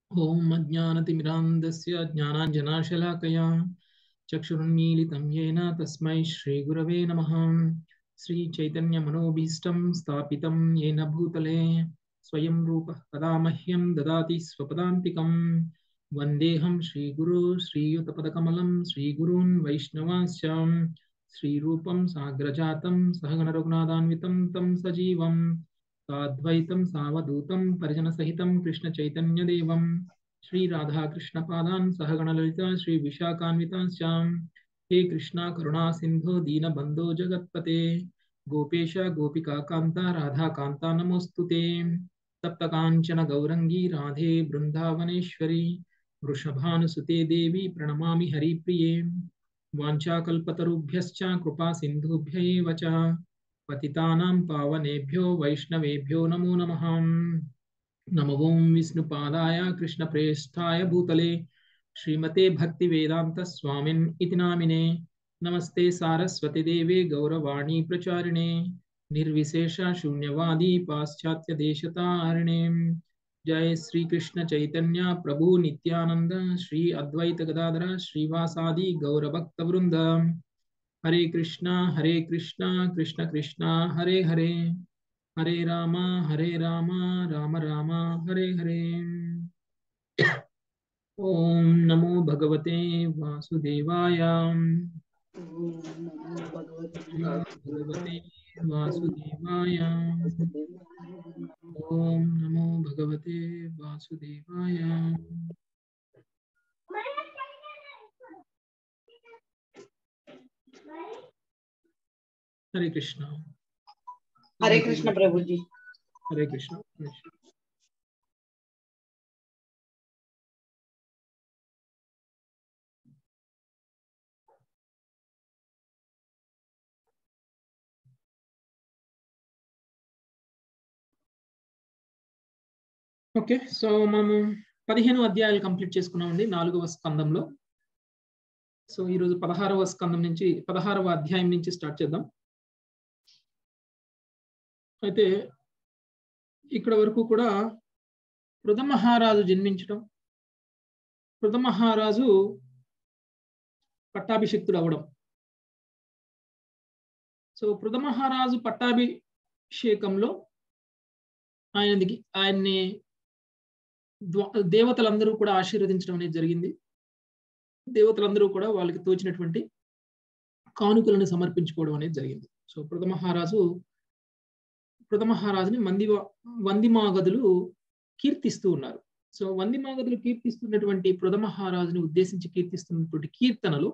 ओम अज्ञानतिमिरान्धस्य ज्ञानाञ्जनाशलाकया चक्षुरुन्मीलितं येन तस्मै श्रीगुरवे नमः। श्रीचैतन्यमनोभीष्टं स्थापितं येन भूतले स्वयं रूपः कदा मह्यं ददाति स्वपदान्तिकं। वन्देऽहं श्रीगुरो श्रीयुतपदकमलं श्रीगुरून् वैष्णवांश्च श्रीरूपं साग्रजातं सहगणरघुनाथान्वितं तं सजीवं साद्वैतं सावधूतं परिजनसहितं कृष्णचैतन्यदेवं श्रीराधाकृष्णपादान् सहगणललिता श्रीविशाखान्वितांश्च। हे कृष्णा करुणा सिन्धो दीनबन्धो जगत्पते गोपेश गोपिकान्ता राधाकान्ता नमोऽस्तुते। सप्तकाञ्चन गौरंगी राधे बृन्दावनेश्वरी वृषभानुसुते देवी प्रणमामि हरिप्रिये। वाञ्छाकल्पतरुभ्यश्च कृपा सिन्धुभ्य एव च पतितानां पावनेभ्यो वैष्णवेभ्यो नमो नमः। नमो ओं विष्णुपादाय कृष्णप्रेष्ठाय भूतले श्रीमते भक्तिवेदांत स्वामिन् इति नामिने। नमस्ते सारस्वती देवे गौरवाणी प्रचारिणे निर्विशेष शून्यवादी पाश्चात्य देशतारिणे। जय श्री कृष्ण चैतन्य प्रभु नित्यानंद श्री अद्वैत गदाधर श्रीवासादि गौरभक्तवृंद। हरे कृष्णा कृष्ण कृष्णा हरे हरे हरे राम राम राम हरे हरे। ओम नमो भगवते वासुदेवाय। भगवते वासुदेवाय। ओम नमो भगवते वासुदेवाय। हरे कृष्णा प्रभु जी। हरे कृष्णा। ఓకే, సో మనము 15 అధ్యాయాలు కంప్లీట్ చేసుకున్నామండి 4వ స్కందంలో. సో ఈరోజు 16వ స్కందం నుంచి 16వ అధ్యాయం నుంచి స్టార్ట్ చేద్దాం. అయితే ఇక్కడ వరకు కూడా పృథమహారాజు జన్మించడం, పృథమహారాజు పట్టాభిషిక్తుడు అవడం. సో పృథమహారాజు పట్టాభిషేకంలో ఆయన్ని దేవతలందరూ కూడా ఆశీర్వదించడం అనేది జరిగింది. దేవతలందరూ కూడా వాళ్ళకి తోచినటువంటి కానుకలను సమర్పించుకోవడం అనేది జరిగింది. సో పృథమహారాజుని వందిమాగధులు కీర్తిస్తూ ఉన్నారు. సో వందిమాగధులు కీర్తిస్తున్నటువంటి పృథమహారాజుని ఉద్దేశించి కీర్తిస్తున్నటువంటి కీర్తనలు,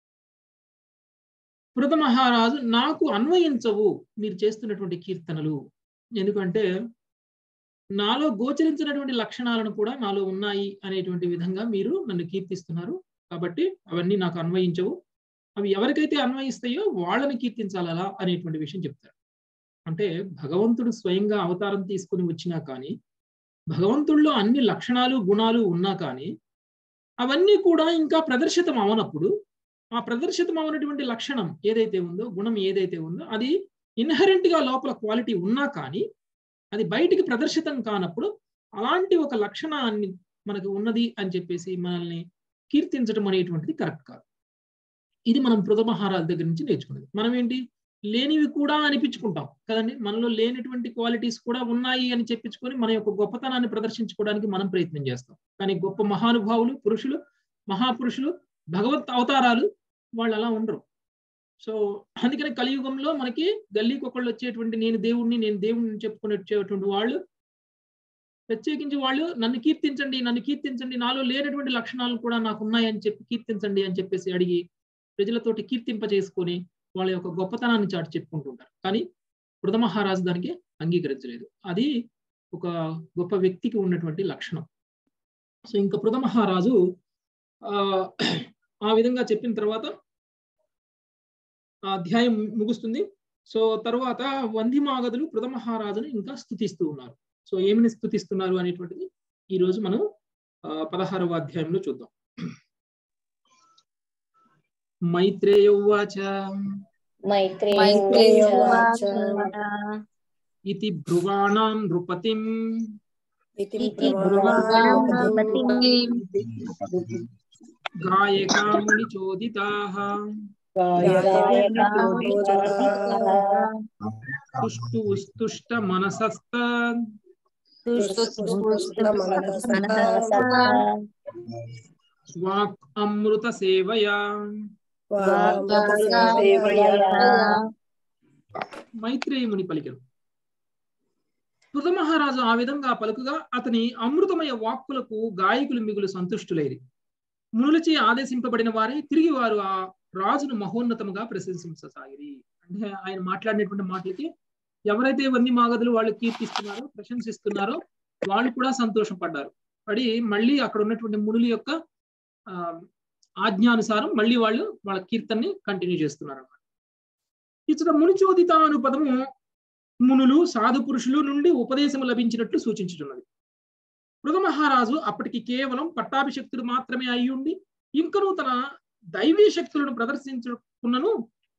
పృథమహారాజు నాకు అన్వయించవు మీరు చేస్తున్నటువంటి కీర్తనలు, ఎందుకంటే నాలో గోచరించినటువంటి లక్షణాలను కూడా నాలో ఉన్నాయి అనేటువంటి విధంగా మీరు నన్ను కీర్తిస్తున్నారు, కాబట్టి అవన్నీ నాకు అన్వయించవు. అవి ఎవరికైతే అన్వయిస్తాయో వాళ్ళని కీర్తించాలా అనేటువంటి విషయం చెప్తారు. అంటే భగవంతుడు స్వయంగా అవతారం తీసుకుని వచ్చినా కానీ, భగవంతుడిలో అన్ని లక్షణాలు గుణాలు ఉన్నా కానీ అవన్నీ కూడా ఇంకా ప్రదర్శితం అవనప్పుడు, ఆ ప్రదర్శితం అవనటువంటి లక్షణం ఏదైతే ఉందో, గుణం ఏదైతే ఉందో, అది ఇన్హరెంట్ గా లోపల క్వాలిటీ ఉన్నా కానీ అది బయటికి ప్రదర్శితం కానప్పుడు అలాంటి ఒక లక్షణాన్ని మనకు ఉన్నది అని చెప్పేసి మనల్ని కీర్తించడం అనేటువంటిది కరెక్ట్ కాదు. ఇది మనం పృథమహారాజు దగ్గర నుంచి నేర్చుకున్నది. మనం ఏంటి, లేనివి కూడా అనిపించుకుంటాం కదండి, మనలో లేనటువంటి క్వాలిటీస్ కూడా ఉన్నాయి అని చెప్పించుకొని మన యొక్క గొప్పతనాన్ని ప్రదర్శించుకోవడానికి మనం ప్రయత్నం చేస్తాం. కానీ గొప్ప మహానుభావులు, పురుషులు, మహాపురుషులు, భగవత్ అవతారాలు వాళ్ళు అలా ఉండరు. సో అందుకని కలియుగంలో మనకి గల్లీకొకళ్ళు వచ్చేటువంటి నేను దేవుణ్ణి చెప్పుకుని వచ్చేటువంటి వాళ్ళు, ప్రత్యేకించి వాళ్ళు నన్ను కీర్తించండి, నాలో లేనటువంటి లక్షణాలు కూడా నాకు ఉన్నాయని చెప్పి కీర్తించండి అని చెప్పేసి అడిగి ప్రజలతోటి కీర్తింప చేసుకొని వాళ్ళ యొక్క గొప్పతనాన్ని చాటి చెప్పుకుంటుంటారు. కానీ పృథమహారాజు దానికి అంగీకరించలేదు. అది ఒక గొప్ప వ్యక్తికి ఉన్నటువంటి లక్షణం. సో ఇంకా పృథమహారాజు ఆ విధంగా చెప్పిన తర్వాత ఆ అధ్యాయం ముగుస్తుంది. సో తర్వాత వందిమాగధులు పృథమహారాజును ఇంకా స్తుతిస్తూ ఉన్నారు. సో ఏమని స్తుతిస్తున్నారు అనేటువంటిది ఈ రోజు మనం 16వ అధ్యాయంలో చూద్దాం. మైత్రేయ ఉవాచ ఇతి బ్రువాణాం నృపతిం గాయకాముని చోదితాః తుష్ట మనసస్త స్వాక్ అమృత సేవయా. మైత్రేయుముని పలికెను. పృథ మహారాజు ఆ విధంగా పలుకుగా అతని అమృతమయ వాక్కులకు గాయకులు మిగులు సంతుష్టులైరి. మునులచే ఆదేశింపబడిన వారే తిరిగి వారు ఆ రాజును మహోన్నతముగా ప్రశంసించసాగిరి. అంటే ఆయన మాట్లాడినటువంటి మాటలకి ఎవరైతే వంది మాగదులు వాళ్ళు కీర్తిస్తున్నారో, ప్రశంసిస్తున్నారో వాళ్ళు కూడా సంతోషం పడి మళ్ళీ అక్కడ ఉన్నటువంటి మునుల యొక్క ఆజ్ఞానుసారం మళ్ళీ వాళ్ళు వాళ్ళ కీర్తనని కంటిన్యూ చేస్తున్నారు అన్నమాట. ఇచ్చట మునిచోదిత అను పదము మునులు సాధు పురుషులు నుండి ఉపదేశం లభించినట్లు సూచించుతున్నది. పృథ మహారాజు అప్పటికి కేవలం పట్టాభిషక్తుడు మాత్రమే అయి ఉండి ఇంకనూ తన దైవీ శక్తులను ప్రదర్శించుకున్నను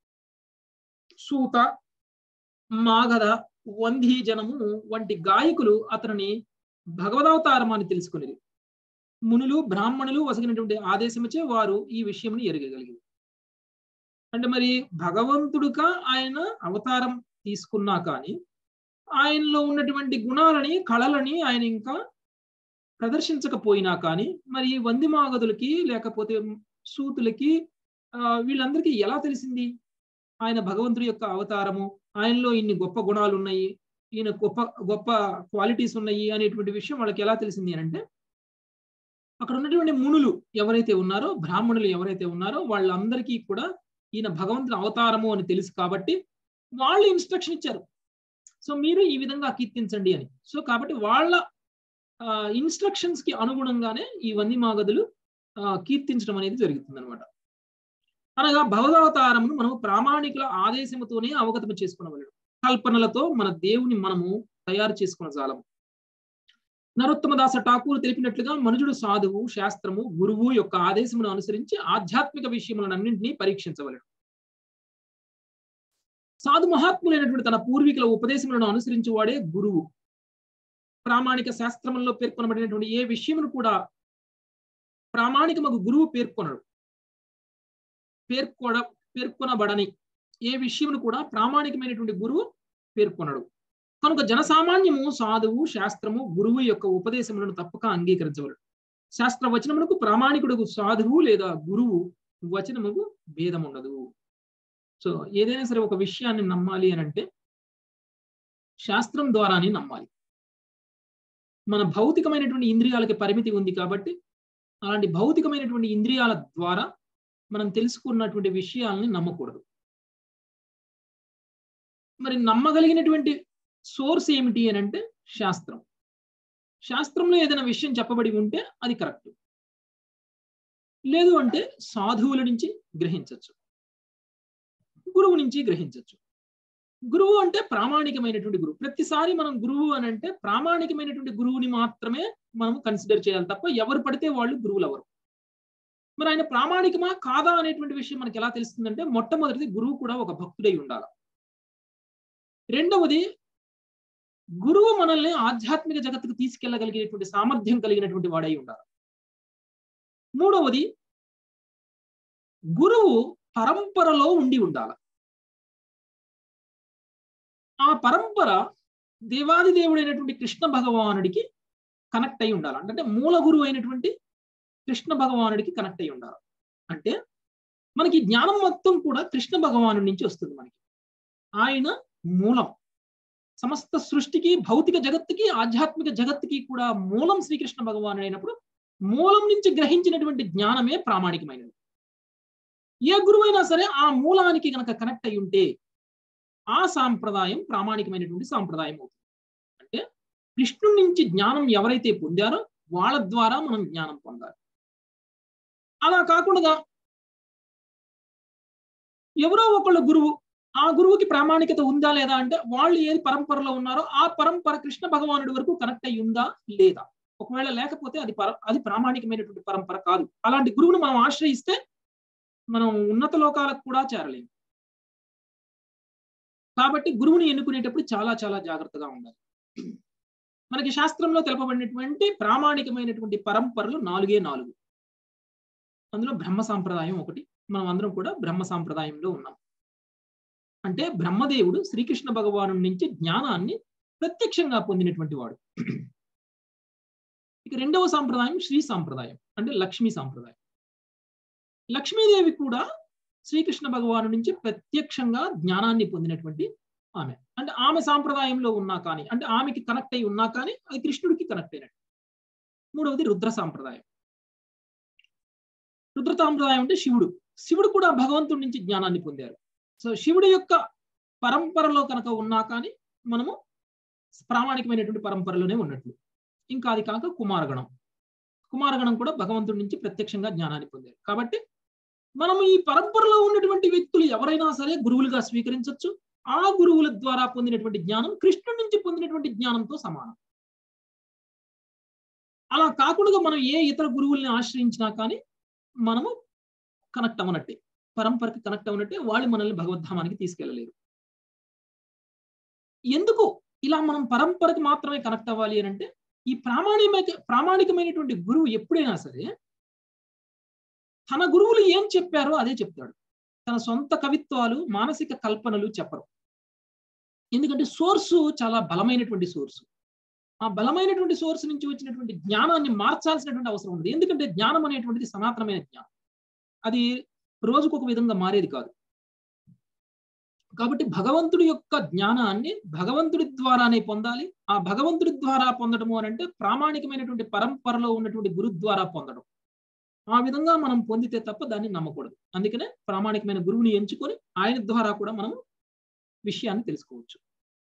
సూత, మాగధ, వంధీ జనము వంటి గాయకులు అతనిని భగవదవతారమాన్ని తెలుసుకునేది. మునులు బ్రాహ్మణులు వసగినటువంటి ఆదేశముచే వారు ఈ విషయమును ఎరగగలిగింది. అంటే మరి భగవంతుడుగా ఆయన అవతారం తీసుకున్నా కానీ ఆయనలో ఉన్నటువంటి గుణాలని, కళలని ఆయన ఇంకా ప్రదర్శించకపోయినా కానీ మరి వందిమాగదులకి లేకపోతే సూతులకి వీళ్ళందరికీ ఎలా తెలిసింది ఆయన భగవంతుడి యొక్క అవతారము, ఆయనలో ఇన్ని గొప్ప గుణాలు ఉన్నాయి, ఈయన గొప్ప గొప్ప క్వాలిటీస్ ఉన్నాయి అనేటువంటి విషయం వాళ్ళకి ఎలా తెలిసింది అని అంటే అక్కడ ఉన్నటువంటి మునులు ఎవరైతే ఉన్నారో, బ్రాహ్మణులు ఎవరైతే ఉన్నారో వాళ్ళందరికీ కూడా ఈయన భగవంతుని అవతారము అని తెలుసు కాబట్టి వాళ్ళు ఇన్స్ట్రక్షన్ ఇచ్చారు. సో మీరు ఈ విధంగా కీర్తించండి అని. సో కాబట్టి వాళ్ళ ఇన్స్ట్రక్షన్స్ కి అనుగుణంగానే ఈ వంది మాగదులు కీర్తించడం అనేది జరుగుతుంది అనమాట. అనగా భగవదవతారమును మనము ప్రామాణికుల ఆదేశముతోనే అవగతము చేసుకునవలెను. కల్పనలతో మన దేవుని మనము తయారు చేసుకున్న జాలము. నరోత్తమదాస ఠాకూర్ తెలిపినట్లుగా మనుజుడు సాధువు, శాస్త్రము, గురువు యొక్క ఆదేశమును అనుసరించి ఆధ్యాత్మిక విషయములన్నింటినీ పరీక్షించవలెను. సాధు మహాత్ములైనటువంటి తన పూర్వీకుల ఉపదేశములను అనుసరించి వాడే గురువు. ప్రామాణిక శాస్త్రములలో పేర్కొనబడినటువంటి ఏ విషయమును కూడా ప్రామాణికమగు గురువు పేర్కొనబడని ఏ విషయమును కూడా ప్రామాణికమైనటువంటి గురువు పేర్కొనడు. కనుక జనసామాన్యము సాధువు, శాస్త్రము, గురువు యొక్క ఉపదేశములను తప్పక అంగీకరించవలెను. శాస్త్ర వచనములకు ప్రామాణికుడు సాధువు లేదా గురువు వచనముకు భేదం ఉండదు. సో ఏదైనా సరే ఒక విషయాన్ని నమ్మాలి అని అంటే శాస్త్రం ద్వారానే నమ్మాలి. మన భౌతికమైనటువంటి ఇంద్రియాలకి పరిమితి ఉంది కాబట్టి అలాంటి భౌతికమైనటువంటి ఇంద్రియాల ద్వారా మనం తెలుసుకున్నటువంటి విషయాలని నమ్మకూడదు. మరి నమ్మగలిగినటువంటి సోర్స్ ఏమిటి అని అంటే శాస్త్రం. శాస్త్రంలో ఏదైనా విషయం చెప్పబడి ఉంటే అది కరెక్ట్, లేదు అంటే సాధువుల నుంచి గ్రహించవచ్చు, గురువు నుంచి గ్రహించవచ్చు. గురువు అంటే ప్రామాణికమైనటువంటి గురువు. ప్రతిసారి మనం గురువు అని అంటే ప్రామాణికమైనటువంటి గురువుని మాత్రమే మనం కన్సిడర్ చేయాలి తప్ప ఎవరు పడితే వాళ్ళు గురువులు ఎవరు. మరి ఆయన ప్రామాణికమా కాదా అనేటువంటి విషయం మనకి ఎలా తెలుస్తుందంటే మొట్టమొదటిది గురువు కూడా ఒక భక్తుడై ఉండాలి. రెండవది గురువు మనల్ని ఆధ్యాత్మిక జగత్తుకు తీసుకెళ్లగలిగేటువంటి సామర్థ్యం కలిగినటువంటి వాడై ఉండాలి. మూడవది గురువు పరంపరలో ఉండి ఉండాలి. ఆ పరంపర దేవాది దేవుడైనటువంటి కృష్ణ భగవానుడికి కనెక్ట్ అయి ఉండాలి. అంటే మూల గురువు అయినటువంటి కృష్ణ భగవానుడికి కనెక్ట్ అయి ఉండాలి. అంటే మనకి జ్ఞానం మొత్తం కూడా కృష్ణ భగవాను నుంచి వస్తుంది. మనకి ఆయన మూలం. సమస్త సృష్టికి, భౌతిక జగత్తుకి, ఆధ్యాత్మిక జగత్తుకి కూడా మూలం శ్రీకృష్ణ భగవానుడు అయినప్పుడు మూలం నుంచి గ్రహించినటువంటి జ్ఞానమే ప్రామాణికమైనది. ఏ గురువైనా సరే ఆ మూలానికి గనక కనెక్ట్ అయి ఉంటే ఆ సాంప్రదాయం ప్రామాణికమైనటువంటి సాంప్రదాయం అవుతుంది. అంటే కృష్ణుడి నుంచి జ్ఞానం ఎవరైతే పొందారో వాళ్ళ ద్వారా మనం జ్ఞానం పొందాలి. అలా కాకుండా ఎవరో ఒకళ్ళు గురువు, ఆ గురువుకి ప్రామాణికత ఉందా లేదా అంటే వాళ్ళు ఏది పరంపరలో ఉన్నారో ఆ పరంపర కృష్ణ భగవానుడి వరకు కనెక్ట్ అయి ఉందా లేదా. ఒకవేళ లేకపోతే అది ప్రామాణికమైనటువంటి పరంపర కాదు. అలాంటి గురువును మనం ఆశ్రయిస్తే మనం ఉన్నత లోకాలకు కూడా చేరలేము. కాబట్టి గురువుని ఎన్నుకునేటప్పుడు చాలా చాలా జాగ్రత్తగా ఉండాలి. మనకి శాస్త్రంలో తెలపబడినటువంటి ప్రామాణికమైనటువంటి పరంపరలు 4 అందులో బ్రహ్మ సాంప్రదాయం ఒకటి. మనం అందరం కూడా బ్రహ్మ సాంప్రదాయంలో ఉన్నాం. అంటే బ్రహ్మదేవుడు శ్రీకృష్ణ భగవాను నుంచి జ్ఞానాన్ని ప్రత్యక్షంగా పొందినటువంటి వాడు. ఇక రెండవ సాంప్రదాయం శ్రీ సాంప్రదాయం, అంటే లక్ష్మీ సాంప్రదాయం. లక్ష్మీదేవి కూడా శ్రీకృష్ణ భగవాను నుంచి ప్రత్యక్షంగా జ్ఞానాన్ని పొందినటువంటి ఆమె. అంటే ఆమె సాంప్రదాయంలో ఉన్నా కానీ, అంటే ఆమెకి కనెక్ట్ అయి ఉన్నా కానీ అది కృష్ణుడికి కనెక్ట్ అయినట్టు. మూడవది రుద్ర సాంప్రదాయం. రుద్ర సాంప్రదాయం అంటే శివుడు కూడా భగవంతుడి నుంచి జ్ఞానాన్ని పొందారు. సో శివుడి యొక్క పరంపరలో కనుక ఉన్నా కానీ మనము ప్రామాణికమైనటువంటి పరంపరలోనే ఉన్నట్లు. ఇంకా అది కాక కుమారగణం కూడా భగవంతుడి నుంచి ప్రత్యక్షంగా జ్ఞానాన్ని పొందారు. కాబట్టి మనం ఈ పరంపరలో ఉన్నటువంటి వ్యక్తులు ఎవరైనా సరే గురువులుగా స్వీకరించవచ్చు. ఆ గురువుల ద్వారా పొందినటువంటి జ్ఞానం కృష్ణుడి నుంచి పొందినటువంటి జ్ఞానంతో సమానం. అలా కాకుండా మనం ఏ ఇతర గురువుల్ని ఆశ్రయించినా కానీ మనము కనెక్ట్ అవ్వనట్టే, పరంపరకి కనెక్ట్ అవ్వనట్టే. వాళ్ళు మనల్ని భగవద్ధామానికి తీసుకెళ్ళలేరు. ఎందుకు ఇలా మనం పరంపరకి మాత్రమే కనెక్ట్ అవ్వాలి అని అంటే, ఈ ప్రామాణికమైనటువంటి గురువు ఎప్పుడైనా సరే తన గురువులు ఏం చెప్పారో అదే చెప్తాడు. తన సొంత కవిత్వాలు, మానసిక కల్పనలు చెప్పరు. ఎందుకంటే సోర్సు చాలా బలమైనటువంటి సోర్సు. ఆ బలమైనటువంటి సోర్స్ నుంచి వచ్చినటువంటి జ్ఞానాన్ని మార్చాల్సినటువంటి అవసరం ఉంది. ఎందుకంటే జ్ఞానం అనేటువంటిది సనాతనమైన జ్ఞానం. అది రోజుకొక విధంగా మారేది కాదు. కాబట్టి భగవంతుడి యొక్క జ్ఞానాన్ని భగవంతుడి ద్వారానే పొందాలి. ఆ భగవంతుడి ద్వారా పొందడము అని అంటే ప్రామాణికమైనటువంటి పరంపరలో ఉన్నటువంటి గురు ద్వారా పొందడం. ఆ విధంగా మనం పొందితే తప్ప దాన్ని నమ్మకూడదు. అందుకనే ప్రామాణికమైన గురువుని ఎంచుకొని ఆయన ద్వారా కూడా మనం విషయాన్ని తెలుసుకోవచ్చు.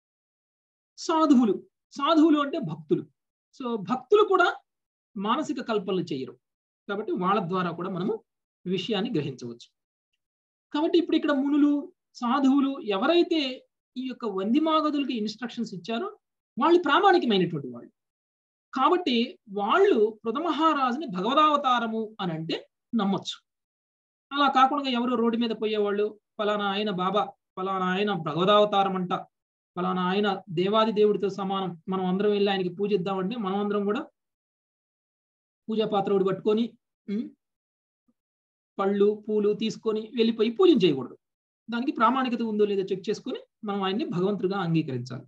సాధువులు అంటే భక్తులు. సో భక్తులు కూడా మానసిక కల్పనలు చేయరు. కాబట్టి వాళ్ళ ద్వారా కూడా మనము విషయాన్ని గ్రహించవచ్చు. కాబట్టి ఇప్పుడు ఇక్కడ మునులు, సాధువులు ఎవరైతే ఈ యొక్క వందిమాగదులకి ఇన్స్ట్రక్షన్స్ ఇచ్చారో వాళ్ళు ప్రామాణికమైనటువంటి వాళ్ళు. కాబట్టి వాళ్ళు పృథమహారాజుని భగవదావతారము అని అంటే నమ్మొచ్చు. అలా కాకుండా ఎవరు రోడ్డు మీద పోయేవాళ్ళు ఫలానా ఆయన బాబా, ఫలానా ఆయన భగవదావతారం అంట, ఫలానా ఆయన దేవాది దేవుడితో సమానం, మనం అందరం వెళ్ళి ఆయనకి పూజిద్దామంటే మనం అందరం కూడా పూజా పాత్రుడు పట్టుకొని పళ్ళు పూలు తీసుకొని వెళ్ళిపోయి పూజ చేయకూడదు. దానికి ప్రామాణికత ఉందో లేదో చెక్ చేసుకొని మనం ఆయన్ని భగవంతుడిగా అంగీకరించాలి.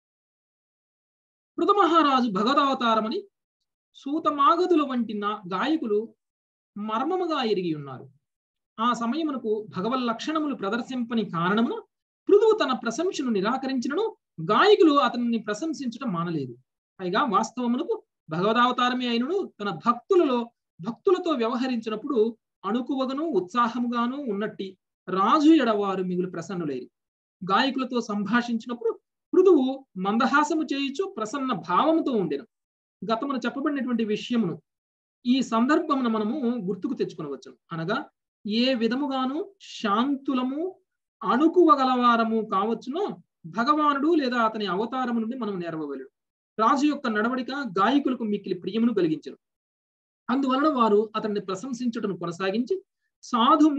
పృథమహారాజు భగవదావతారమని సూతమాగదుల వంటి గాయకులు మర్మముగా ఎరిగి ఉన్నారు. ఆ సమయమునకు భగవల్ లక్షణములు ప్రదర్శింపని కారణమున పృథువు తన ప్రశంసను నిరాకరించినను గాయకులు అతనిని ప్రశంసించడం మానలేదు. పైగా వాస్తవమునకు భగవదావతారమే అయినను తన భక్తులతో వ్యవహరించినప్పుడు అణుకువగను ఉత్సాహముగాను ఉన్నట్టి రాజు ఎడవారు మిగులు ప్రసన్నులేరి. గాయకులతో సంభాషించినప్పుడు పృథువు మందహాసము చేయుచు ప్రసన్న భావముతో ఉండెను. గతమున చెప్పబడినటువంటి విషయమును ఈ సందర్భమున మనము గుర్తుకు తెచ్చుకొనవచ్చును. అనగా ఏ విధముగాను శాంతులము అణుకువగలవారము కావచ్చునో భగవానుడు లేదా అతని అవతారము నుండి మనం నేర్వవలెను. రాజు యొక్క నడవడిక గాయకులకు మిక్కిలి ప్రియమును కలిగించెను. అందువలన వారు అతన్ని ప్రశంసించుటను కొనసాగించి సాధు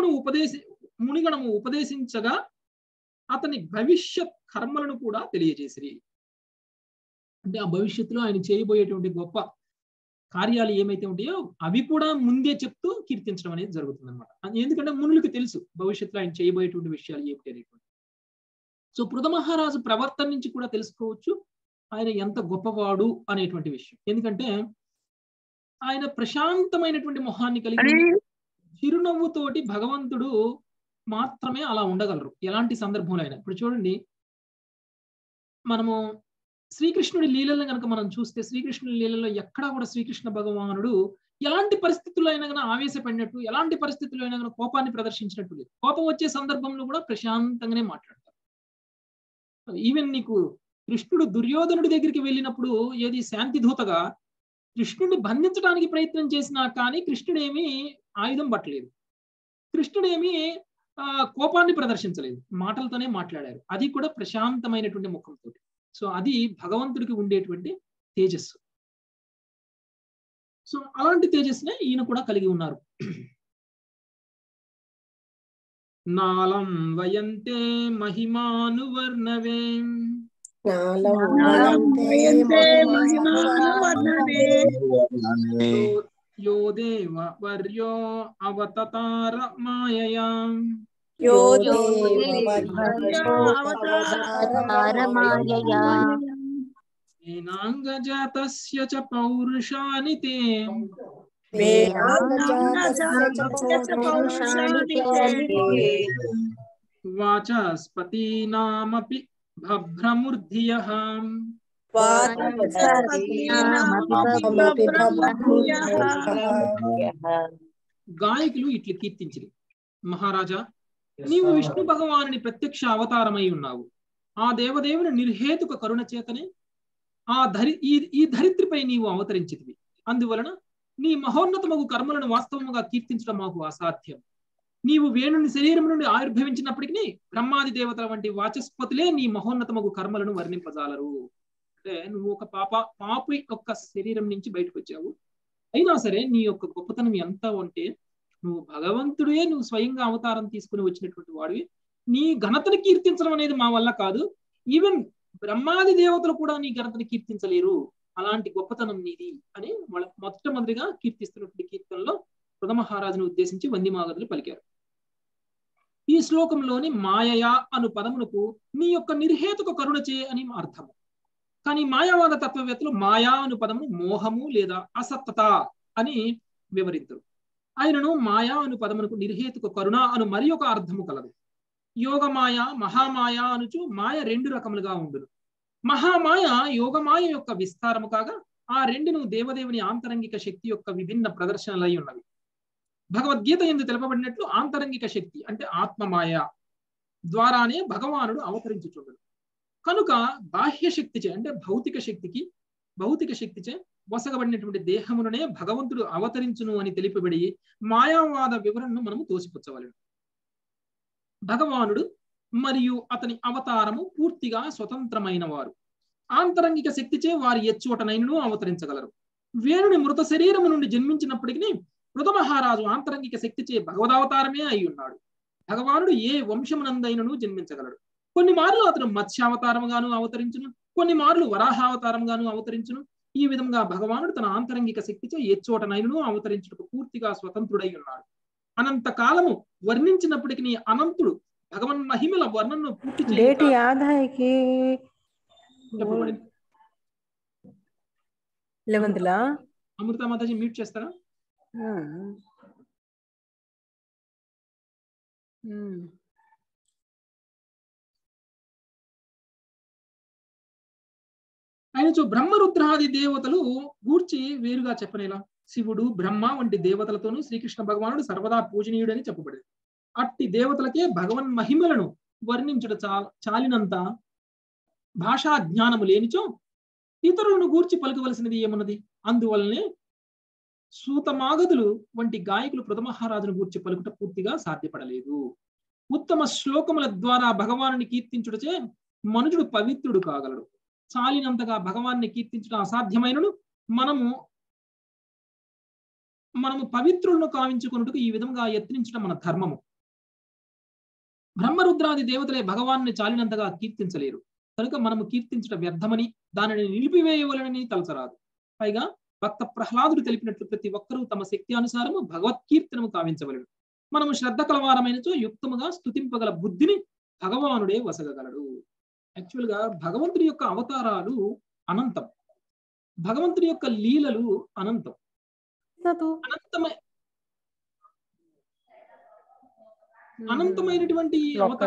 మునిగణము ఉపదేశించగా అతని భవిష్యత్ కర్మలను కూడా తెలియజేసిరి. అంటే ఆ భవిష్యత్తులో ఆయన చేయబోయేటువంటి గొప్ప కార్యాలు ఏమైతే ఉంటాయో అవి కూడా ముందే చెప్తూ కీర్తించడం అనేది జరుగుతుంది అనమాట. ఎందుకంటే మునులకు తెలుసు భవిష్యత్తులో ఆయన చేయబోయేటువంటి విషయాలు ఏమిటి అనేటువంటి. సో పృథమహారాజు ప్రవర్తన నుంచి కూడా తెలుసుకోవచ్చు ఆయన ఎంత గొప్పవాడు అనేటువంటి విషయం. ఎందుకంటే ఆయన ప్రశాంతమైనటువంటి మొహాన్ని కలిగి చిరునవ్వుతోటి భగవంతుడు మాత్రమే అలా ఉండగలరు ఎలాంటి సందర్భంలో అయినా. ఇప్పుడు చూడండి, మనము శ్రీకృష్ణుడి లీలలను కనుక మనం చూస్తే శ్రీకృష్ణుడి లీలలో ఎక్కడా కూడా శ్రీకృష్ణ భగవానుడు ఎలాంటి పరిస్థితుల్లో అయినా కానీ ఆవేశపడినట్టు, ఎలాంటి పరిస్థితుల్లో అయినా కానీ కోపాన్ని ప్రదర్శించినట్టు లేదు. కోపం వచ్చే సందర్భంలో కూడా ప్రశాంతంగానే మాట్లాడతారు. ఈవెన్ నీకు కృష్ణుడు దుర్యోధనుడి దగ్గరికి వెళ్ళినప్పుడు ఏది శాంతిదూతగా కృష్ణుడిని బంధించడానికి ప్రయత్నం చేసినా కానీ కృష్ణుడేమి ఆయుధం పట్టలేదు, కృష్ణుడేమి కోపాన్ని ప్రదర్శించలేదు, మాటలతోనే మాట్లాడారు. అది కూడా ప్రశాంతమైనటువంటి ముఖంతో. సో అది భగవంతుడికి ఉండేటువంటి తేజస్సు. సో అలాంటి తేజస్సునే ఈయన కూడా కలిగి ఉన్నారు. నాలం వయంతే మహిమానువర్ణవే यो देव वर्यो अवतार मायया वेनांगजातस्य च पौरुषानि ते वाचस्पतीनामपि भभ्रमूर्धियः గాయకులు ఇట్లా కీర్తించిరి, మహారాజా నీవు విష్ణు భగవానుని ప్రత్యక్ష అవతారమై ఉన్నావు. ఆ దేవదేవుని నిర్హేతుక కరుణ చేతనే ఈ ధరిత్రిపై నీవు అవతరించితివి. అందువలన నీ మహోన్నతమగు కర్మలను వాస్తవముగా కీర్తించడం మాకు అసాధ్యం. నీవు వేణుని శరీరం నుండి ఆవిర్భవించినప్పటికీ బ్రహ్మాది దేవతల వంటి వాచస్పతులే నీ మహోన్నతమగు కర్మలను వర్ణింపజాలరు. అంటే నువ్వు ఒక పాపి యొక్క శరీరం నుంచి బయటకు వచ్చావు. అయినా సరే నీ యొక్క గొప్పతనం ఎంత అంటే నువ్వు భగవంతుడే, నువ్వు స్వయంగా అవతారం తీసుకుని వచ్చినటువంటి వాడివి. నీ ఘనతను కీర్తించడం అనేది మా వల్ల కాదు. ఈవెన్ బ్రహ్మాది దేవతలు కూడా నీ ఘనతను కీర్తించలేరు. అలాంటి గొప్పతనం నీది అని వాళ్ళ మొట్టమొదటిగా కీర్తిస్తున్నటువంటి కీర్తనలో పృథ మహారాజును ఉద్దేశించి వందిమాగదులు పలికారు. ఈ శ్లోకంలోని మాయయా అను పదమునకు నీ యొక్క నిర్హేతుక కరుణచే అని అర్థము. కానీ మాయావాద తత్వవేత్తలు మాయా అను పదమును మోహము లేదా అసత్తత అని వివరించరు. ఆయనను మాయా అను పదమునకు నిర్హేతుక కరుణ అను మరి ఒక అర్థము కలదు. యోగమాయ, మహామాయ అనుచు మాయ రెండు రకములుగా ఉండును. మహామాయ యోగమాయ యొక్క విస్తారము కాగా ఆ రెండును దేవదేవుని ఆంతరంగిక శక్తి యొక్క విభిన్న ప్రదర్శనలై ఉన్నవి. భగవద్గీత యందు తెలుపబడినట్లు ఆంతరంగిక శక్తి అంటే ఆత్మమాయ ద్వారానే భగవానుడు అవతరించుచుండును. కనుక బాహ్య శక్తిచే అంటే భౌతిక శక్తిచే వసగబడినటువంటి దేహముననే భగవంతుడు అవతరించును అని తెలిపబడి మాయావాద వివరణను మనము తోసిపుచ్చవలెను. భగవానుడు మరియు అతని అవతారము పూర్తిగా స్వతంత్రమైన వారు. ఆంతరంగిక శక్తిచే వారి ఎచ్చోటనైనను అవతరించగలరు. వేణుని మృత శరీరము నుండి జన్మించినప్పటికీ పృథ మహారాజు ఆంతరంగిక శక్తిచే భగవదావతారమే అయి ఉన్నాడు. భగవానుడు ఏ వంశమునందైనను జన్మించగలడు. కొన్ని మార్లు అతను మత్స్యావతారముగాను అవతరించును, కొన్ని మార్లు వరాహావతారముగాను అవతరించును. ఈ విధంగా భగవానుడు తన ఆంతరంగిక శక్తిచే ఎచ్చోటనైనను అవతరించుటకు పూర్తిగా స్వతంత్రుడై ఉన్నాడు. అనంత కాలము వర్ణించినప్పటికీ అనంతుడు భగవన్ మహిమల వర్ణనను పూర్తి చెప్పబడింది. అమృత మాతాజీ మ్యూట్ చేస్తారా? ఆయన బ్రహ్మరుద్రాది దేవతలు గూర్చి వేరుగా చెప్పనేలా. శివుడు, బ్రహ్మ వంటి దేవతలతోనూ శ్రీకృష్ణ భగవానుడు సర్వదా పూజనీయుడని చెప్పబడింది. అట్టి దేవతలకే భగవన్ మహిమలను వర్ణించుట చాలినంత భాషా జ్ఞానము లేనిచో ఇతరులను గూర్చి పలుకవలసినది ఏమున్నది? అందువలనే సూతమాగదులు వంటి గాయకులు పృథ మహారాజును గూర్చి పలుకుట పూర్తిగా సాధ్యపడలేదు. ఉత్తమ శ్లోకముల ద్వారా భగవానుని కీర్తించుటచే మనుషుడు పవిత్రుడు కాగలడు. చాలినంతగా భగవాన్ని కీర్తించడం అసాధ్యమైనను మనము పవిత్రులను కావించుకున్నట్టుకు ఈ విధంగా యత్నించడం మన ధర్మము. బ్రహ్మరుద్రాది దేవతలే భగవాన్ని చాలినంతగా కీర్తించలేరు. కనుక మనము కీర్తించడం వ్యర్థమని, దానిని నిలిపివేయవలనని తలచరాదు. పైగా భక్త ప్రహ్లాదుడు తెలిపినట్లు ప్రతి ఒక్కరూ తమ శక్తి అనుసారము భగవత్కీర్తనము కావించవలెను. మనము శ్రద్ధ కలవారమైనచో యుక్తముగా స్తుతింపగల బుద్ధిని భగవానుడే వసగగలడు. యాక్చువల్ గా భగవంతుడి యొక్క అవతారాలు అనంతం, భగవంతుడి యొక్క లీలలు అనంతం. అనంతమైనటువంటి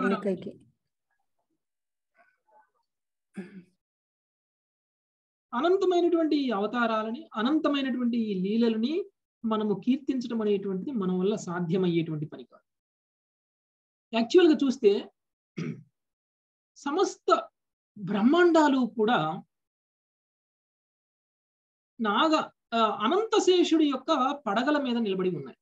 అవతారాలని, అనంతమైనటువంటి లీలలని మనము కీర్తించడం అనేటువంటిది మన వల్ల సాధ్యమయ్యేటువంటి పని కాదు. యాక్చువల్గా చూస్తే సమస్త బ్రహ్మాండాలు కూడా అనంతశేషుడి యొక్క పడగల మీద నిలబడి ఉన్నాయి.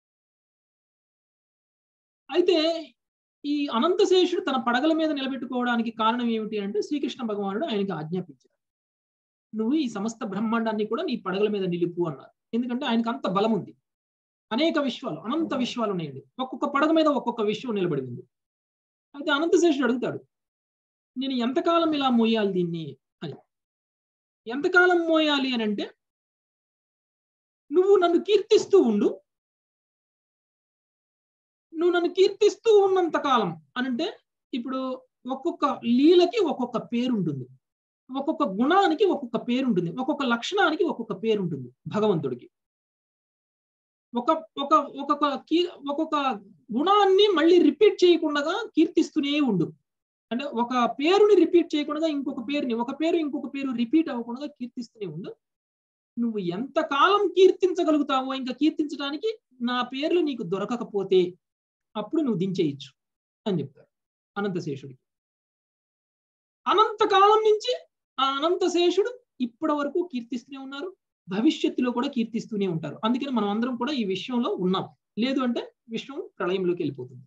అయితే ఈ అనంతశేషుడు తన పడగల మీద నిలబెట్టుకోవడానికి కారణం ఏమిటి అంటే శ్రీకృష్ణ భగవానుడు ఆయనకి ఆజ్ఞాపించారు. నువ్వు ఈ సమస్త బ్రహ్మాండాన్ని కూడా నీ పడగల మీద నిలుపు అన్నారు. ఎందుకంటే ఆయనకు అంత బలం ఉంది. అనేక విశ్వాలు, అనంత విశ్వాలు ఉన్నాయండి. ఒక్కొక్క పడగ మీద ఒక్కొక్క విశ్వం నిలబడి ఉంది. అయితే అనంతశేషుడు అడుగుతాడు, నేను ఎంతకాలం ఇలా మోయాలి దీన్ని అని. ఎంతకాలం మోయాలి అని అంటే, నువ్వు నన్ను కీర్తిస్తూ ఉండు, నువ్వు నన్ను కీర్తిస్తూ ఉన్నంత కాలం అనంటే, ఇప్పుడు ఒక్కొక్క లీలకి ఒక్కొక్క పేరు ఉంటుంది, ఒక్కొక్క గుణానికి ఒక్కొక్క పేరు ఉంటుంది, ఒక్కొక్క లక్షణానికి ఒక్కొక్క పేరు ఉంటుంది భగవంతుడికి. ఒక్కొక్క గుణాన్ని మళ్ళీ రిపీట్ చేయకుండా కీర్తిస్తూనే ఉండు. అంటే ఒక పేరుని రిపీట్ చేయకుండా ఇంకొక పేరుని, ఒక పేరు ఇంకొక పేరు రిపీట్ అవ్వకుండా కీర్తిస్తూనే ఉండు. నువ్వు ఎంత కాలం కీర్తించగలుగుతావో, ఇంకా కీర్తించడానికి నా పేర్లు నీకు దొరకకపోతే అప్పుడు నువ్వు దించేయచ్చు అని చెప్తారు అనంతశేషుడికి. అనంతకాలం నుంచి ఆ అనంతశేషుడు ఇప్పటి వరకు కీర్తిస్తూనే ఉన్నారు, భవిష్యత్తులో కూడా కీర్తిస్తూనే ఉంటారు. అందుకని మనం అందరం కూడా ఈ విషయంలో ఉన్నాం. లేదు అంటే విశ్వం ప్రళయంలోకి వెళ్ళిపోతుంది.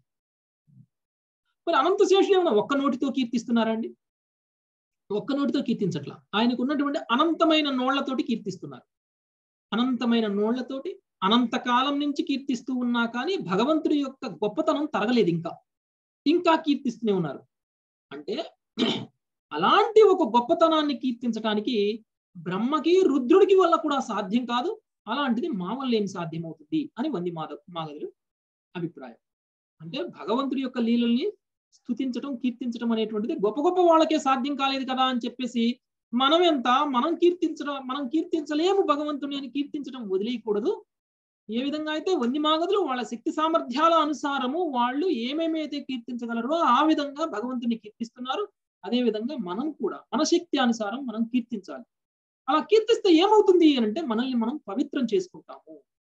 మరి అనంతశేషుడు ఏమన్నా ఒక్క నోటితో కీర్తిస్తున్నారా అండి? ఒక్క నోటితో కీర్తించట్లా. ఆయనకు ఉన్నటువంటి అనంతమైన నోళ్లతోటి కీర్తిస్తున్నారు. అనంతమైన నోళ్లతోటి అనంతకాలం నుంచి కీర్తిస్తూ ఉన్నా కానీ భగవంతుడి యొక్క గొప్పతనం తరగలేదు, ఇంకా కీర్తిస్తూనే ఉన్నారు. అంటే అలాంటి ఒక గొప్పతనాన్ని కీర్తించడానికి బ్రహ్మకి రుద్రుడికి వల్ల కూడా సాధ్యం కాదు, అలాంటిది మా వల్ల ఏం సాధ్యమవుతుంది అని వంది మాగధులు అభిప్రాయం. అంటే భగవంతుడి యొక్క లీలల్ని స్తుతించడం, కీర్తించడం అనేటువంటిది గొప్ప గొప్ప వాళ్ళకే సాధ్యం కాలేదు కదా అని చెప్పేసి మనం కీర్తించలేము భగవంతుని అని కీర్తించడం వదిలేయకూడదు. ఏ విధంగా అయితే వంది మాగధులు వాళ్ళ శక్తి సామర్థ్యాల అనుసారము వాళ్ళు ఏమేమైతే కీర్తించగలరో ఆ విధంగా భగవంతుని కీర్తిస్తున్నారు. అదే విధంగా మనం కూడా మన శక్తి అనుసారం మనం కీర్తించాలి. అలా కీర్తిస్తే ఏమవుతుంది అని అంటే మనల్ని మనం పవిత్రం చేసుకుంటాము.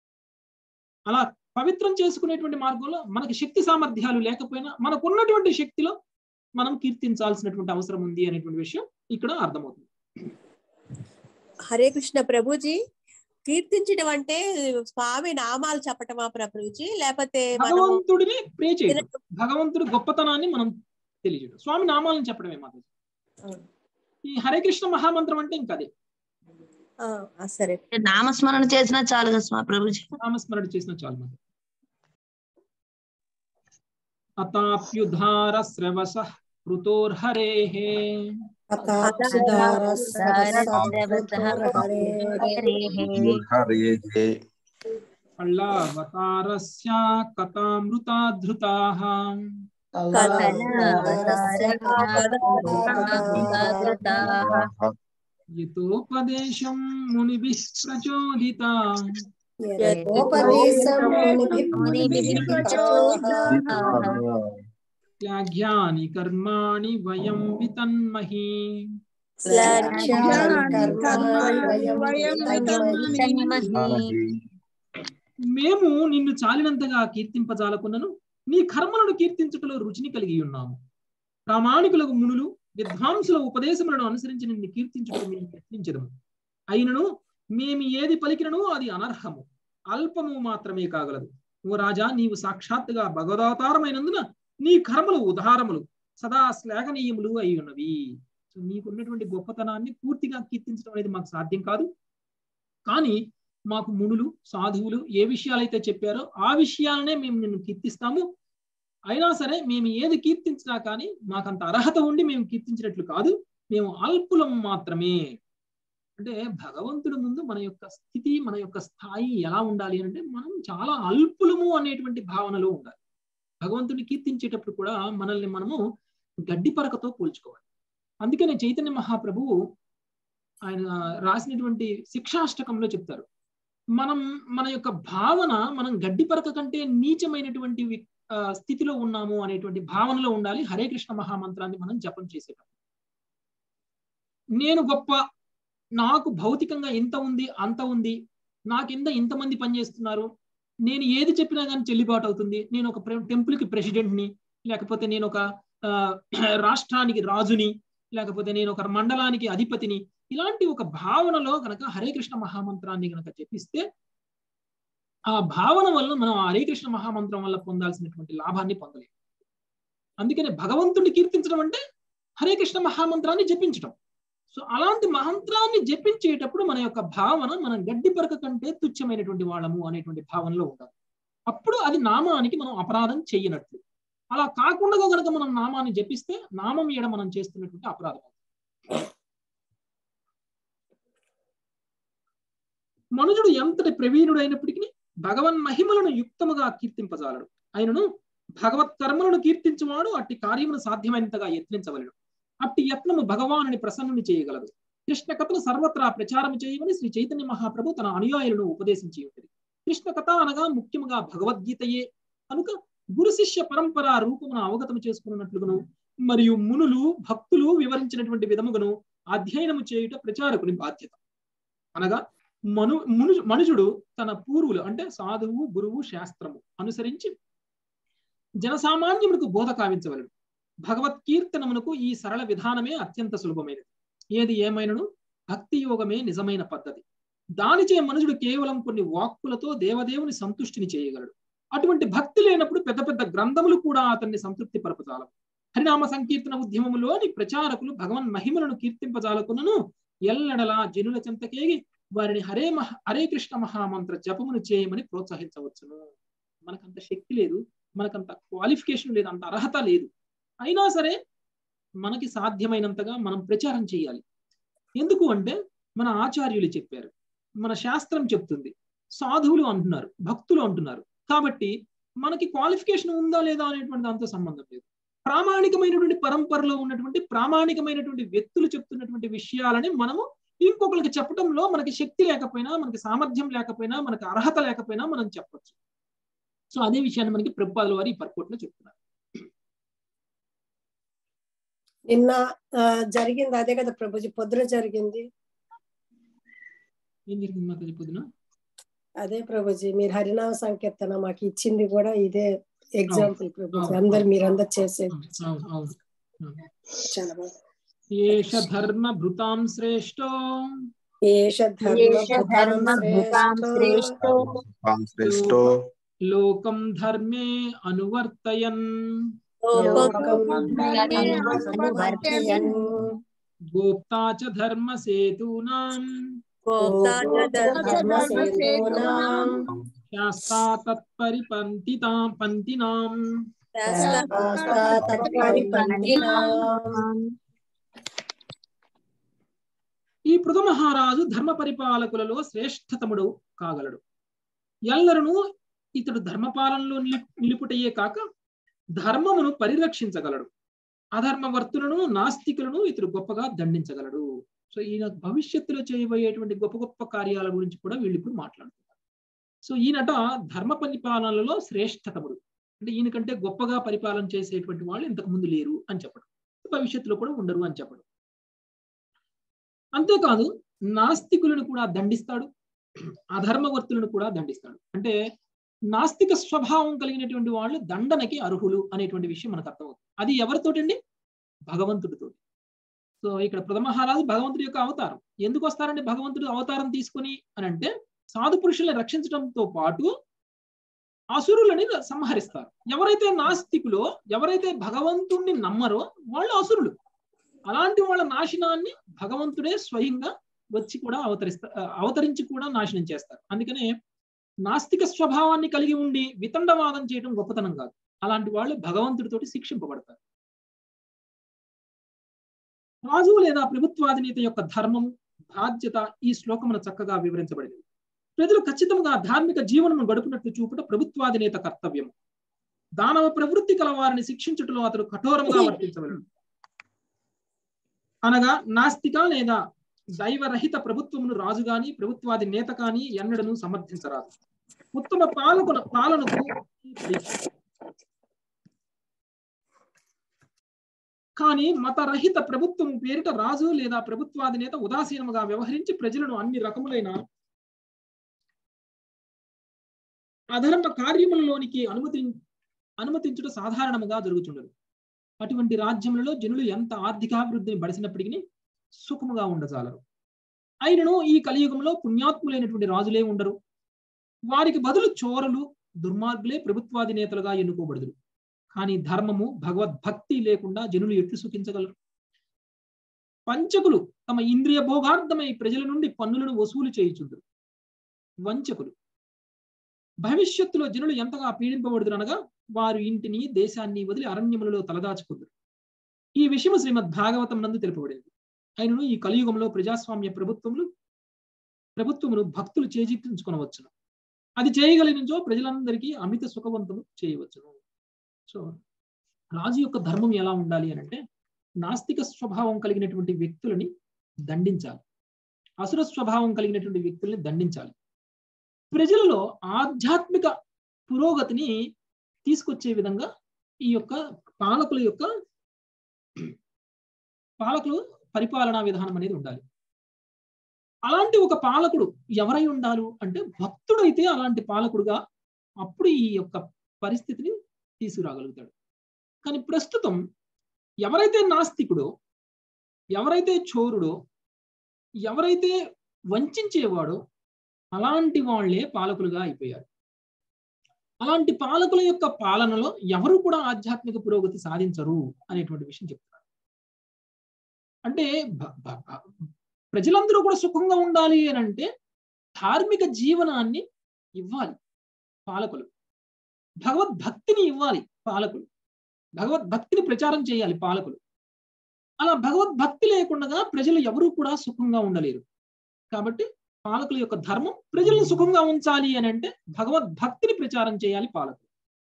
అలా పవిత్రం చేసుకునేటువంటి మార్గంలో మనకి శక్తి సామర్థ్యాలు లేకపోయినా మనకున్నటువంటి శక్తిలో మనం కీర్తించాల్సినటువంటి అవసరం ఉంది అనేటువంటి విషయం ఇక్కడ అర్థమవుతుంది. హరే కృష్ణ ప్రభుజీ, కీర్తించడం అంటే స్వామి నామాలు చెప్పటమా ప్రభుజీ, లేకపోతే భగవంతుడిని ప్రే చేయడం, భగవంతుడి గొప్పతనాన్ని మనం తెలియజేయడం, స్వామి నామాలను చెప్పడమే మాత్రం. ఈ హరే కృష్ణ మహామంత్రం అంటే ఇంకా అదే. సరే, నామస్మరణ చేసినా చాలు కదా ప్రభుజీ? నామస్మరణ చేసినా చాలు మాత్రం. అతాప్యుధార శ్రవస కృతోర్హరేః కళావతారస్య కథామృతాధృతాః యతోపదేశం మునిభిః ప్రచోదితా శ్లాఘ్యాని కర్మాణి వయం వితన్మహి. మేము నిన్ను చాలినంతగా కీర్తింపజాలకున్నను నీ కర్మలను కీర్తించుటలో రుచిని కలిగి ఉన్నాము. ప్రామాణికులకు మునులు విద్వాంసుల ఉపదేశములను అనుసరించి నిన్ను కీర్తించుటకు మేము యత్నించదము. అయినను మేము ఏది పలికినను అది అనర్హము, అల్పము మాత్రమే కాగలదు. ఓ రాజా, నీవు సాక్షాత్తుగా భగవదావతారమైనందున నీ కర్మలు ఉదారములు, సదా శ్లాఘనీయములు అయి ఉన్నవి. సో నీకున్నటువంటి గొప్పతనాన్ని పూర్తిగా కీర్తించడం అనేది మాకు సాధ్యం కాదు. కానీ మాకు మునులు సాధువులు ఏ విషయాలైతే చెప్పారో ఆ విషయాలనే మేము నిన్ను కీర్తిస్తాము. అయినా సరే మేము ఏది కీర్తించినా కానీ మాకంత అర్హత ఉండి మేము కీర్తించినట్లు కాదు, మేము అల్పులం మాత్రమే. అంటే భగవంతుడి ముందు మన యొక్క స్థితి, మన యొక్క స్థాయి ఎలా ఉండాలి అంటే మనం చాలా అల్పులము అనేటువంటి భావనలో ఉండాలి. భగవంతుడిని కీర్తించేటప్పుడు కూడా మనల్ని మనము గడ్డి పరకతో పోల్చుకోవాలి. అందుకనే చైతన్య మహాప్రభువు ఆయన రాసినటువంటి శిక్షాష్టకంలో చెప్తారు, మన యొక్క భావన మనం గడ్డి పరక కంటే నీచమైనటువంటి స్థితిలో ఉన్నాము అనేటువంటి భావనలో ఉండాలి. హరే కృష్ణ మహామంత్రాన్ని మనం జపం చేసేటప్పుడు నేను గొప్ప, నాకు భౌతికంగా ఇంత ఉంది అంత ఉంది, నా కింద ఇంతమంది పనిచేస్తున్నారు, నేను ఏది చెప్పినా కానీ చెల్లుబాటు అవుతుంది, నేను ఒక టెంపుల్కి ప్రెసిడెంట్ని, లేకపోతే నేను ఒక రాష్ట్రానికి రాజుని, లేకపోతే నేను ఒక మండలానికి అధిపతిని, ఇలాంటి ఒక భావనలో కనుక హరే కృష్ణ మహామంత్రాన్ని కనుక చెప్పిస్తే ఆ భావన వల్ల మనం హరే కృష్ణ మహామంత్రం వల్ల పొందాల్సినటువంటి లాభాన్ని పొందలేము. అందుకనే భగవంతుడిని కీర్తించడం అంటే హరే కృష్ణ మహామంత్రాన్ని జపించడం. సో అలాంటి మంత్రాన్ని జపించేటప్పుడు మన యొక్క భావన మనం గడ్డి పరక కంటే తుచ్చమైనటువంటి వాళ్ళము అనేటువంటి భావనలో ఉండాలి. అప్పుడు అది నామానికి మనం అపరాధం చెయ్యనట్లు. అలా కాకుండా కనుక మనం నామాన్ని జపిస్తే నామం ఏడ మనం చేస్తున్నటువంటి అపరాధం. మనుజుడు ఎంతటి ప్రవీణుడు అయినప్పటికీ భగవన్ మహిమలను యుక్తముగా కీర్తింపజాలడు. ఆయనను భగవత్ కర్మలను కీర్తించువాడు అట్టి కార్యమును సాధ్యమైనంతగా యత్నించవలెను. అట్టి యత్నము భగవానుని ప్రసన్నుని చేయగలదు. కృష్ణ కథను సర్వత్రా ప్రచారం చేయమని శ్రీ చైతన్య మహాప్రభు తన అనుయాయులను ఉపదేశించి ఉంటుంది. కృష్ణ కథ అనగా ముఖ్యముగా భగవద్గీతయే కనుక గురు శిష్య పరంపర రూపమును అవగతం చేసుకున్నట్లుగాను మరియు మునులు భక్తులు వివరించినటువంటి విధముగాను అధ్యయనము చేయుట ప్రచారకుని బాధ్యత. అనగా మనుజుడు తన పూర్వులు అంటే సాధువు, గురువు, శాస్త్రము అనుసరించి జనసామాన్యములకు బోధ కావించవలెను. భగవత్కీర్తనమునకు ఈ సరళ విధానమే అత్యంత సులభమైనది. ఏది ఏమైనను భక్తి యోగమే నిజమైన పద్ధతి. దానిచే మనుషుడు కేవలం కొన్ని వాక్కులతో దేవదేవుని సంతుష్టిని చేయగలడు. అటువంటి భక్తి లేనప్పుడు పెద్ద పెద్ద గ్రంథములు కూడా అతన్ని సంతృప్తి పరపజాలవు. హరినామ సంకీర్తన ఉద్యమములోని ప్రచారకులు భగవన్ మహిమలను కీర్తింపజాలకును ఎల్లడలా జనుల చెంతకేగి వారిని హరే కృష్ణ మహామంత్ర జపమును చేయమని ప్రోత్సహించవచ్చును. మనకంత శక్తి లేదు, మనకంత క్వాలిఫికేషన్ లేదు, అంత అర్హత లేదు. అయినా సరే మనకి సాధ్యమైనంతగా మనం ప్రచారం చేయాలి. ఎందుకు అంటే మన ఆచార్యులు చెప్పారు, మన శాస్త్రం చెప్తుంది, సాధువులు అంటున్నారు, భక్తులు అంటున్నారు. కాబట్టి మనకి క్వాలిఫికేషన్ ఉందా లేదా అనేటువంటి దాంతో సంబంధం లేదు. ప్రామాణికమైనటువంటి పరంపరలో ఉన్నటువంటి ప్రామాణికమైనటువంటి వ్యక్తులు చెప్తున్నటువంటి విషయాలని మనము ఇంకొకరికి చెప్పడంలో మనకి శక్తి లేకపోయినా, మనకి సామర్థ్యం లేకపోయినా, మనకి అర్హత లేకపోయినా మనం చెప్పచ్చు. సో అదే విషయాన్ని మనకి ప్రభుపాదుల వారు ఈ పర్కోట్లో చెప్తున్నారు. నిన్న జరిగింది అదే కదా ప్రభుజీ, పొద్దున జరిగింది. ఏం జరిగింది మాకు పొద్దున? అదే ప్రభుజీ, మీరు హరినామ సంకీర్తన మాకు ఇచ్చింది కూడా ఇదే ఎగ్జాంపుల్ ప్రభుజీ. మీరందరు చేసేది చాలా బాగా. ఏష ధర్మ భృతాం శ్రేష్టో లోకం ధర్మే అనువర్తయన్ గోప్తా చ ధర్మ సేతూనాం శాస్తా తత్పరిపంతినాం. ఈ పృథు మహారాజు ధర్మ పరిపాలకులలో శ్రేష్ఠతముడు కాగలడు. ఎల్లరను ఇతడు ధర్మపాలనలో నిలుపుటయే కాక ధర్మమును పరిరక్షించగలడు. అధర్మవర్తులను, నాస్తికులను ఇతడు గొప్పగా దండించగలడు. సో ఈయన భవిష్యత్తులో చేయబోయేటువంటి గొప్ప గొప్ప కార్యాల గురించి కూడా వీళ్ళు ఇప్పుడు మాట్లాడుతున్నారు. సో ఈయనట ధర్మ పరిపాలనలో శ్రేష్ఠతముడు అంటే ఈయనకంటే గొప్పగా పరిపాలన చేసేటువంటి వాళ్ళు ఇంతకు ముందు లేరు అని చెప్పడం, భవిష్యత్తులో కూడా ఉండరు అని చెప్పడం. అంతేకాదు నాస్తికులను కూడా దండిస్తాడు, అధర్మవర్తులను కూడా దండిస్తాడు. అంటే నాస్తిక స్వభావం కలిగినటువంటి వాళ్ళు దండనకి అర్హులు అనేటువంటి విషయం మనకు అర్థమవుతుంది. అది ఎవరితోటండి? భగవంతుడితో. సో ఇక్కడ పృథు మహారాజు భగవంతుడి యొక్క అవతారం. ఎందుకు వస్తారండి భగవంతుడు అవతారం తీసుకుని అని అంటే సాధు పురుషుల్ని రక్షించడంతో పాటు అసురులని సంహరిస్తారు. ఎవరైతే నాస్తికులో, ఎవరైతే భగవంతుణ్ణి నమ్మరో వాళ్ళు అసురులు. అలాంటి వాళ్ళ నాశనాన్ని భగవంతుడే స్వయంగా వచ్చి కూడా అవతరించి కూడా నాశనం చేస్తారు. అందుకనే నాస్తిక స్వభావాన్ని కలిగి ఉండి వితండవాదం చేయడం గొప్పతనం కాదు. అలాంటి వాళ్ళు భగవంతుడితోటి శిక్షింపబడతారు. రాజు లేదా ప్రభుత్వాధినేత యొక్క ధర్మం, బాధ్యత ఈ శ్లోకమున చక్కగా వివరించబడింది. ప్రజలు ఖచ్చితంగా ధార్మిక జీవనము గడుపునట్లు చూపుట ప్రభుత్వాధినేత కర్తవ్యము. దానవ ప్రవృత్తి కల వారిని శిక్షించుటలో అతడు కఠోరముగా వర్తించవలెను. అనగా నాస్తిక లేదా దైవరహిత ప్రభుత్వమును రాజు గాని ప్రభుత్వాది నేత కాని ఎన్నడను సమర్థించరాదు. ఉత్తమ పాలనకు కానీ మతరహిత ప్రభుత్వం పేరిట రాజు లేదా ప్రభుత్వాధినేత ఉదాసీనముగా వ్యవహరించి ప్రజలను అన్ని రకములైన అధర్మ కార్యములలోనికి అనుమతించుట సాధారణముగా జరుగుతుండదు. అటువంటి రాజ్యములలో జనులు ఎంత ఆర్థికాభివృద్ధిని బడిసినప్పటికీ సుఖముగా ఉండజాలరు. అయినను ఈ కలియుగంలో పుణ్యాత్ములైనటువంటి రాజులే ఉండరు. వారికి బదులు చోరలు, దుర్మార్గులే ప్రభుత్వాధినేతలుగా ఎన్నుకోబడుదురు. కానీ ధర్మము, భగవద్భక్తి లేకుండా జనులు ఎట్లు సుఖించగలరు? పంచకులు తమ ఇంద్రియ భోగార్థమై ప్రజల నుండి పన్నులను వసూలు చేయుచుందురు. వంచకులు భవిష్యత్తులో జనులు ఎంతగా పీడింపబడుదురు అనగా వారు ఇంటిని దేశాన్ని వదిలి అరణ్యములలో తలదాచుకుందరు. ఈ విషయము శ్రీమద్ భాగవతం నందు తెలుపబడింది. అయినను ఈ కలియుగంలో ప్రజాస్వామ్య ప్రభుత్వమును భక్తులు చేజిక్కించుకొనవచ్చును. అది చేయగలిగినచో ప్రజలందరికీ అమిత సుఖవంతము చేయవచ్చును. సో రాజు యొక్క ధర్మం ఎలా ఉండాలి అని అంటే, నాస్తిక స్వభావం కలిగినటువంటి వ్యక్తులని దండించాలి, అసుర స్వభావం కలిగినటువంటి వ్యక్తుల్ని దండించాలి. ప్రజలలో ఆధ్యాత్మిక పురోగతిని తీసుకొచ్చే విధంగా ఈ యొక్క పాలకులు పరిపాలనా విధానం అనేది ఉండాలి. అలాంటి ఒక పాలకుడు ఎవరై ఉండాలి అంటే భక్తుడైతే అలాంటి పాలకుడుగా అప్పుడు ఈ యొక్క పరిస్థితిని తీసుకురాగలుగుతాడు. కానీ ప్రస్తుతం ఎవరైతే నాస్తికుడో, ఎవరైతే చోరుడో, ఎవరైతే వంచేవాడో అలాంటి వాళ్లే పాలకులుగా అయిపోయారు. అలాంటి పాలకుల యొక్క పాలనలో ఎవరు కూడా ఆధ్యాత్మిక పురోగతి సాధించరు అనేటువంటి విషయం చెప్తున్నారు. అంటే ప్రజలందరూ కూడా సుఖంగా ఉండాలి అని అంటే ధార్మిక జీవనాన్ని ఇవ్వాలి పాలకులు, భగవద్భక్తిని ఇవ్వాలి పాలకులు, భగవద్భక్తిని ప్రచారం చేయాలి పాలకులు. అలా భగవద్భక్తి లేకుండా ప్రజలు ఎవరూ కూడా సుఖంగా ఉండలేరు. కాబట్టి పాలకుల యొక్క ధర్మం ప్రజలను సుఖంగా ఉంచాలి అని అంటే భగవద్భక్తిని ప్రచారం చేయాలి పాలకులు.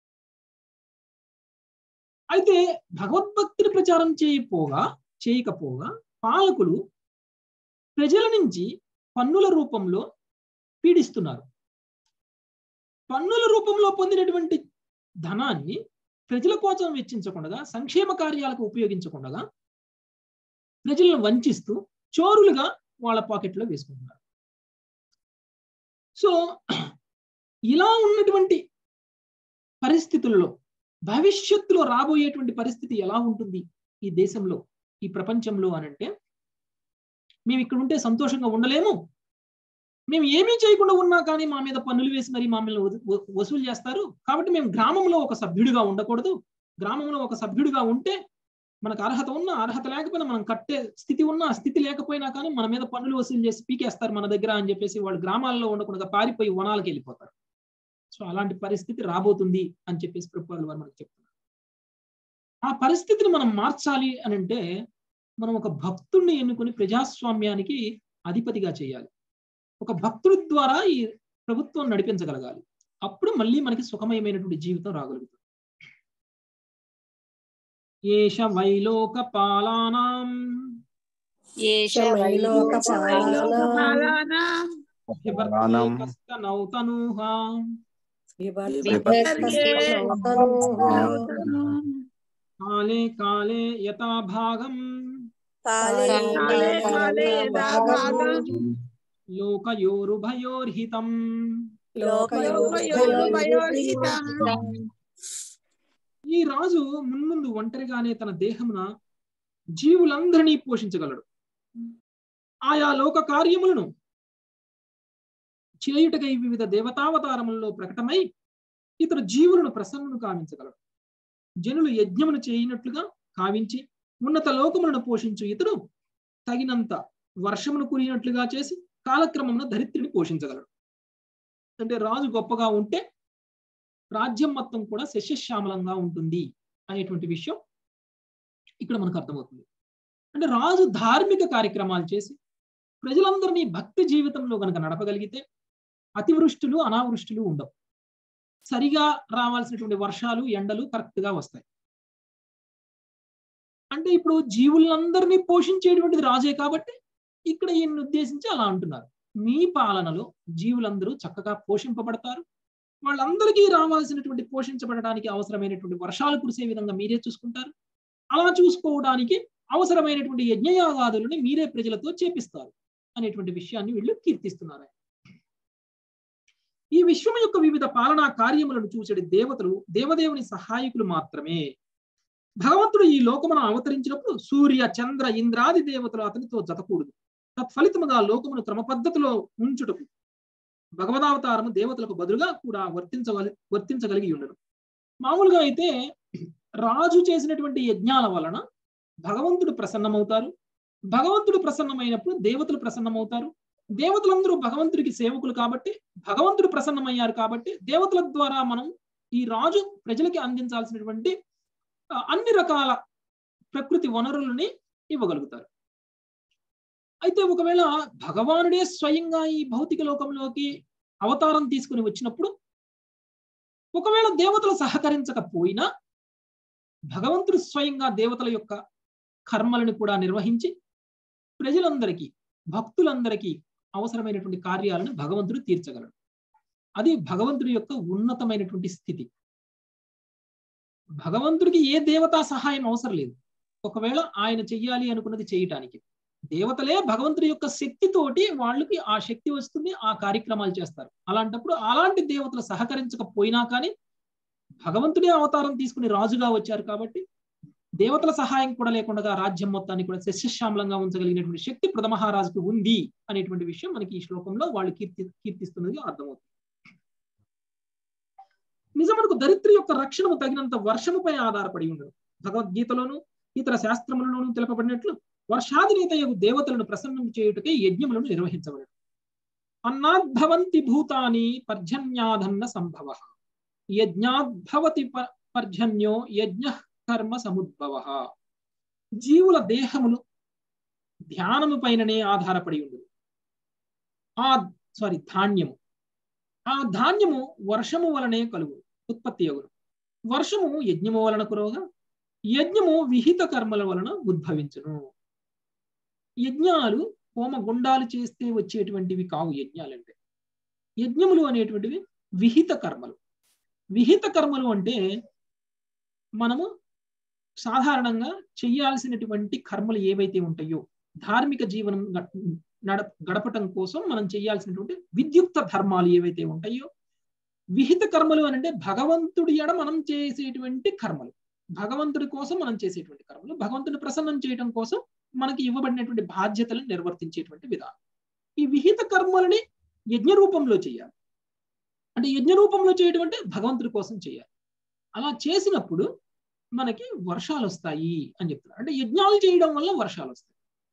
అయితే భగవద్భక్తిని ప్రచారం చేయకపోగా పాలకులు ప్రజల నుంచి పన్నుల రూపంలో పీడిస్తున్నారు. పన్నుల రూపంలో పొందినటువంటి ధనాన్ని ప్రజల కోసం వెచ్చించకుండా, సంక్షేమ కార్యాలకు ఉపయోగించకుండా ప్రజలను వంచిస్తూ చోరులుగా వాళ్ళ పాకెట్లో వేసుకుంటున్నారు. సో ఇలా ఉన్నటువంటి పరిస్థితుల్లో భవిష్యత్తులో రాబోయేటువంటి పరిస్థితి ఎలా ఉంటుంది ఈ దేశంలో, ఈ ప్రపంచంలో అనంటే, మేము ఇక్కడ ఉంటే సంతోషంగా ఉండలేము, మేము ఏమీ చేయకుండా ఉన్నా కానీ మా మీద పన్నులు వేసి మరి మమ్మల్ని వసూలు చేస్తారు, కాబట్టి మేము గ్రామంలో ఒక సభ్యుడిగా ఉండకూడదు, గ్రామంలో ఒక సభ్యుడిగా ఉంటే మనకు అర్హత ఉన్నా అర్హత లేకపోయినా మనం కట్టే స్థితి ఉన్నా స్థితి లేకపోయినా కానీ మన మీద పన్నులు వసూలు చేసి పీకేస్తారు మన దగ్గర అని చెప్పేసి వాళ్ళు గ్రామాల్లో ఉండకుండా పారిపోయి వనాలకు వెళ్ళిపోతారు. సో అలాంటి పరిస్థితి రాబోతుంది అని చెప్పేసి ప్రభుపాదుల వారు మనకు చెప్తున్నారు. ఆ పరిస్థితిని మనం మార్చాలి అని అంటే మనం ఒక భక్తుడిని ఎన్నుకొని ప్రజాస్వామ్యానికి అధిపతిగా చేయాలి. ఒక భక్తుడి ద్వారా ఈ ప్రభుత్వం నడిపించగలగాలి. అప్పుడు మళ్ళీ మనకి సుఖమయమైనటువంటి జీవితం రాగలుగుతుంది. ఏష వైలోక పాలానాం కాలే కాలే యథా భాగం లోకయోరుభయోర్హితం. ఈ రాజు మున్ముందు ఒంటరిగానే తన దేహమున జీవులందరినీ పోషించగలడు. ఆయా లోక కార్యములను చేయుటకై వివిధ దేవతావతారములలో ప్రకటమై ఇతడు జీవులను ప్రసన్నును కావించగలడు. జనులు యజ్ఞమును చేయనట్లుగా కావించి ఉన్నత లోకములను పోషించు ఇతడు తగినంత వర్షమును కురిగినట్లుగా చేసి కాలక్రమమున ధరిత్రిని పోషించగలడు. అంటే రాజు గొప్పగా ఉంటే రాజ్యం మొత్తం కూడా శస్యశ్యామలంగా ఉంటుంది అనేటువంటి విషయం ఇక్కడ మనకు అర్థమవుతుంది. అంటే రాజు ధార్మిక కార్యక్రమాలు చేసి ప్రజలందరినీ భక్తి జీవితంలో కనుక నడపగలిగితే అతివృష్టులు అనావృష్టులు ఉండవు. సరిగా రావాల్సినటువంటి వర్షాలు ఎండలు కరెక్ట్ గా వస్తాయి. అంటే ఇప్పుడు జీవులందరినీ పోషించేటువంటిది రాజే కాబట్టి ఇక్కడ ఈయన్ని ఉద్దేశించి అలా అంటున్నారు. మీ పాలనలో జీవులందరూ చక్కగా పోషింపబడతారు, వాళ్ళందరికీ రావాల్సినటువంటి పోషించబడడానికి అవసరమైనటువంటి వర్షాలు కురిసే విధంగా మీరే చూసుకుంటారు. అలా చూసుకోవడానికి అవసరమైనటువంటి యజ్ఞయాగాదులని మీరే ప్రజలతో చేపిస్తారు అనేటువంటి విషయాన్ని వీళ్ళు కీర్తిస్తున్నారు. ఈ విశ్వం యొక్క వివిధ పాలనా కార్యములను చూసేది దేవతలు దేవదేవుని సహాయకులు మాత్రమే. భగవంతుడు ఈ లోకమును అవతరించినప్పుడు సూర్య చంద్ర ఇంద్రాది దేవతలు అతనితో జతకూడదు. తత్ఫలితముగా లోకమును క్రమ పద్ధతిలో ఉంచుటకు భగవదావతారము దేవతలకు బదులుగా కూడా వర్తించగలిగి ఉండను. మామూలుగా అయితే రాజు చేసినటువంటి యజ్ఞాల వలన భగవంతుడు ప్రసన్నమవుతారు. భగవంతుడు ప్రసన్నమైనప్పుడు దేవతలు ప్రసన్నమవుతారు. దేవతలందరూ భగవంతుడికి సేవకులు కాబట్టి, భగవంతుడు ప్రసన్నమయ్యారు కాబట్టి, దేవతల ద్వారా మనం ఈ రాజు ప్రజలకి అందించాల్సినటువంటి అన్ని రకాల ప్రకృతి వనరులని ఇవ్వగలుగుతారు. అయితే ఒకవేళ భగవానుడే స్వయంగా ఈ భౌతిక లోకంలోకి అవతారం తీసుకుని వచ్చినప్పుడు, ఒకవేళ దేవతలు సహకరించకపోయినా భగవంతుడు స్వయంగా దేవతల యొక్క కర్మలను కూడా నిర్వహించి ప్రజలందరికీ, భక్తులందరికీ అవసరమైనటువంటి కార్యాలను భగవంతుడు తీర్చగలడు. అది భగవంతుడి యొక్క ఉన్నతమైనటువంటి స్థితి. భగవంతుడికి ఏ దేవతా సహాయం అవసరం లేదు. ఒకవేళ ఆయన చెయ్యాలి అనుకున్నది చేయటానికి దేవతలే భగవంతుడి యొక్క శక్తితోటి వాళ్ళకి ఆ శక్తి వస్తుంది, ఆ కార్యక్రమాలు చేస్తారు. అలాంటప్పుడు అలాంటి దేవతలు సహకరించకపోయినా కానీ భగవంతుడే అవతారం తీసుకుని రాజుగా వచ్చారు కాబట్టి దేవతల సహాయం కూడా లేకుండా రాజ్యం మొత్తాన్ని కూడా సస్యశ్యామలంగా ఉంచగలిగినటువంటి శక్తి పృథమహారాజుకు ఉంది అనేటువంటి విషయం మనకి ఈ శ్లోకంలో వాళ్ళు కీర్తిస్తున్నది అర్థమవుతుంది. నిజమునకు దరిద్ర యొక్క రక్షణము తగినంత వర్షముపై ఆధారపడి ఉండదు. భగవద్గీతలోను ఇతర శాస్త్రములలోనూ తెలుపబడినట్లు వర్షాధినేతయగు దేవతలను ప్రసన్నం చేయుటకే యజ్ఞములను నిర్వహించబడదు. అన్నాద్భవంతి భూతాని పర్జన్యాధన్న సంభవ, యజ్ఞాద్భవతి పర్జన్యో యజ్ఞ కర్మ సముద్భవ. జీవుల దేహములు ధ్యానము పైననే ఆధారపడి ఉండదు. ధాన్యము, ఆ ధాన్యము వర్షము వలనే కలుగు ఉత్పత్తి అగును. వర్షము యజ్ఞము వలన కురవగా, యజ్ఞము విహిత కర్మల వలన ఉద్భవించును. యజ్ఞాలు హోమగుండాలు చేస్తే వచ్చేటువంటివి కావు. యజ్ఞాలంటే యజ్ఞములు అనేటువంటివి విహిత కర్మలు. విహిత కర్మలు అంటే మనము సాధారణంగా చేయాల్సినటువంటి కర్మలు ఏవైతే ఉంటాయో, ధార్మిక జీవనం గడపటం కోసం మనం చేయాల్సినటువంటి విద్యుక్త ధర్మాలు ఏవైతే ఉంటాయో, విహిత కర్మలు అని అంటే భగవంతుడి ఎడ మనం చేసేటువంటి కర్మలు, భగవంతుడి కోసం మనం చేసేటువంటి కర్మలు, భగవంతుడిని ప్రసన్నం చేయడం కోసం మనకి ఇవ్వబడినటువంటి బాధ్యతలను నిర్వర్తించేటువంటి విధానం. ఈ విహిత కర్మలని యజ్ఞ రూపంలో చేయాలి. అంటే యజ్ఞ రూపంలో చేయడం అంటే భగవంతుడి కోసం చేయాలి. అలా చేసినప్పుడు మనకి వర్షాలు వస్తాయి అని చెప్తున్నారు. అంటే యజ్ఞాలు చేయడం వల్ల వర్షాలు వస్తాయి.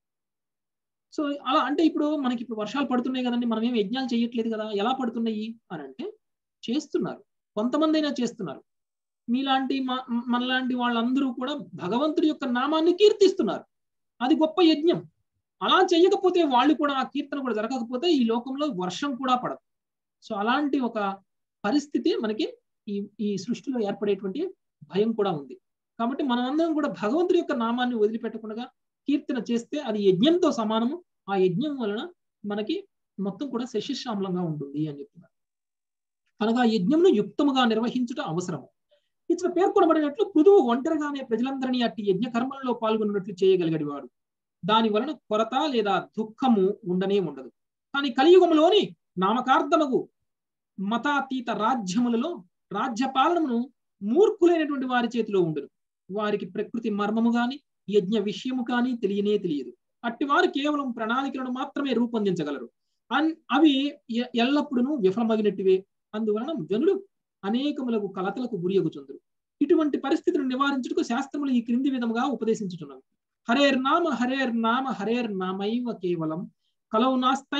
సో అలా అంటే ఇప్పుడు మనకి వర్షాలు పడుతున్నాయి కదండి, మనం ఏం యజ్ఞాలు చేయట్లేదు కదా, ఎలా పడుతున్నాయి అని అంటే చేస్తున్నారు, కొంతమంది అయినా చేస్తున్నారు. మీలాంటి మనలాంటి వాళ్ళందరూ కూడా భగవంతుడి యొక్క నామాన్ని కీర్తిస్తున్నారు. అది గొప్ప యజ్ఞం. అలా చేయకపోతే వాళ్ళు కూడా ఆ కీర్తన కూడా జరగకపోతే ఈ లోకంలో వర్షం కూడా పడదు. సో అలాంటి ఒక పరిస్థితి మనకి ఈ సృష్టిలో ఏర్పడేటువంటి భయం కూడా ఉంది. కాబట్టి మనం అందరం కూడా భగవంతుడి యొక్క నామాన్ని వదిలిపెట్టకుండా కీర్తన చేస్తే అది యజ్ఞంతో సమానము. ఆ యజ్ఞం వలన మనకి మొత్తం కూడా శశిశ్యామలంగా ఉంటుంది అని చెప్తున్నారు. అనగా యజ్ఞంను యుక్తముగా నిర్వహించుట అవసరము. ఇట్లా పేర్కొనబడినట్లు పృథువు ఒంటరిగానే ప్రజలందరినీ అట్టి యజ్ఞ కర్మలలో పాల్గొన్నట్లు చేయగలిగేవాడు. దాని వలన కొరత లేదా దుఃఖము ఉండనే ఉండదు. కానీ కలియుగంలోని నామకార్థముగు మతాతీత రాజ్యములలో రాజ్యపాలనను మూర్ఖులైనటువంటి వారి చేతిలో ఉండదు. వారికి ప్రకృతి మర్మము గాని యజ్ఞ విషయము కానీ తెలియదు. అట్టి వారు కేవలం ప్రణాళికలను మాత్రమే రూపొందించగలరు. అవి ఎల్లప్పుడూ విఫలమగినట్టువే. అందువలన జనులు అనేకములకు కలతలకు గురియగుచుందరు. ఇటువంటి పరిస్థితులను నివారించుటకు శాస్త్రములు ఈ క్రింది విధముగా ఉపదేశించుచున్నవి. హరేర్నామ హరేర్నామ హరేర్నామైవ కేవలం కలౌ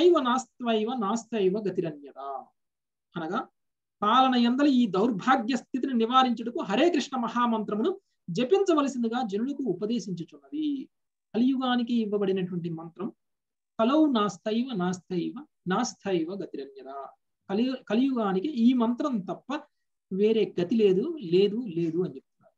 నాస్తైవ గతిరన్యదా. అనగా పాలన యందలి ఈ దౌర్భాగ్య స్థితిని నివారించుటకు హరే కృష్ణ మహామంత్రమును జపించవలసిందిగా జనులకు ఉపదేశించుచున్నది. కలియుగానికి ఇవ్వబడినటువంటి మంత్రం కలౌ నాస్తైవ గతిరన్యదా. కలియుగానికి ఈ మంత్రం తప్ప వేరే గతి లేదు అని చెప్తున్నారు.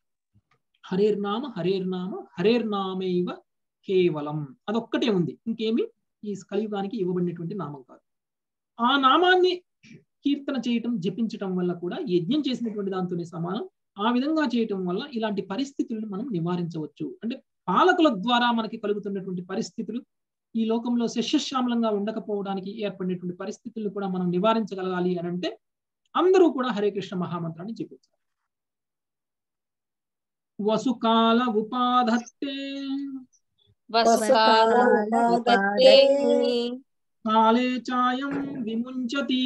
హరేర్నామ హరేర్నామైవ కేవలం, అదొక్కటే ఉంది, ఇంకేమి ఈ కలియుగానికి ఇవ్వబడినటువంటి నామం కాదు. ఆ నామాన్ని కీర్తన చేయటం, జపించటం వల్ల కూడా యజ్ఞం చేసినటువంటి దాంతోనే సమానం. ఆ విధంగా చేయటం వల్ల ఇలాంటి పరిస్థితులను మనం నివారించవచ్చు. అంటే పాలకుల ద్వారా మనకి కలుగుతున్నటువంటి పరిస్థితులు, ఈ లోకంలో శస్యశ్యామలంగా ఉండకపోవడానికి ఏర్పడినటువంటి పరిస్థితులను కూడా మనం నివారించగలగాలి అని అంటే అందరూ కూడా హరే కృష్ణ మహామంత్రాన్ని జపించాలి. వసుకాల ఉపాధత్తే కాలే చాయం విముంచతి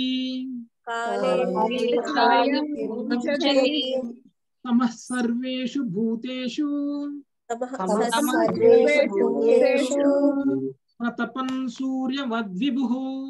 తమః సర్వేషు భూతేషు ప్రతపన్ సూర్యవద్విభుః.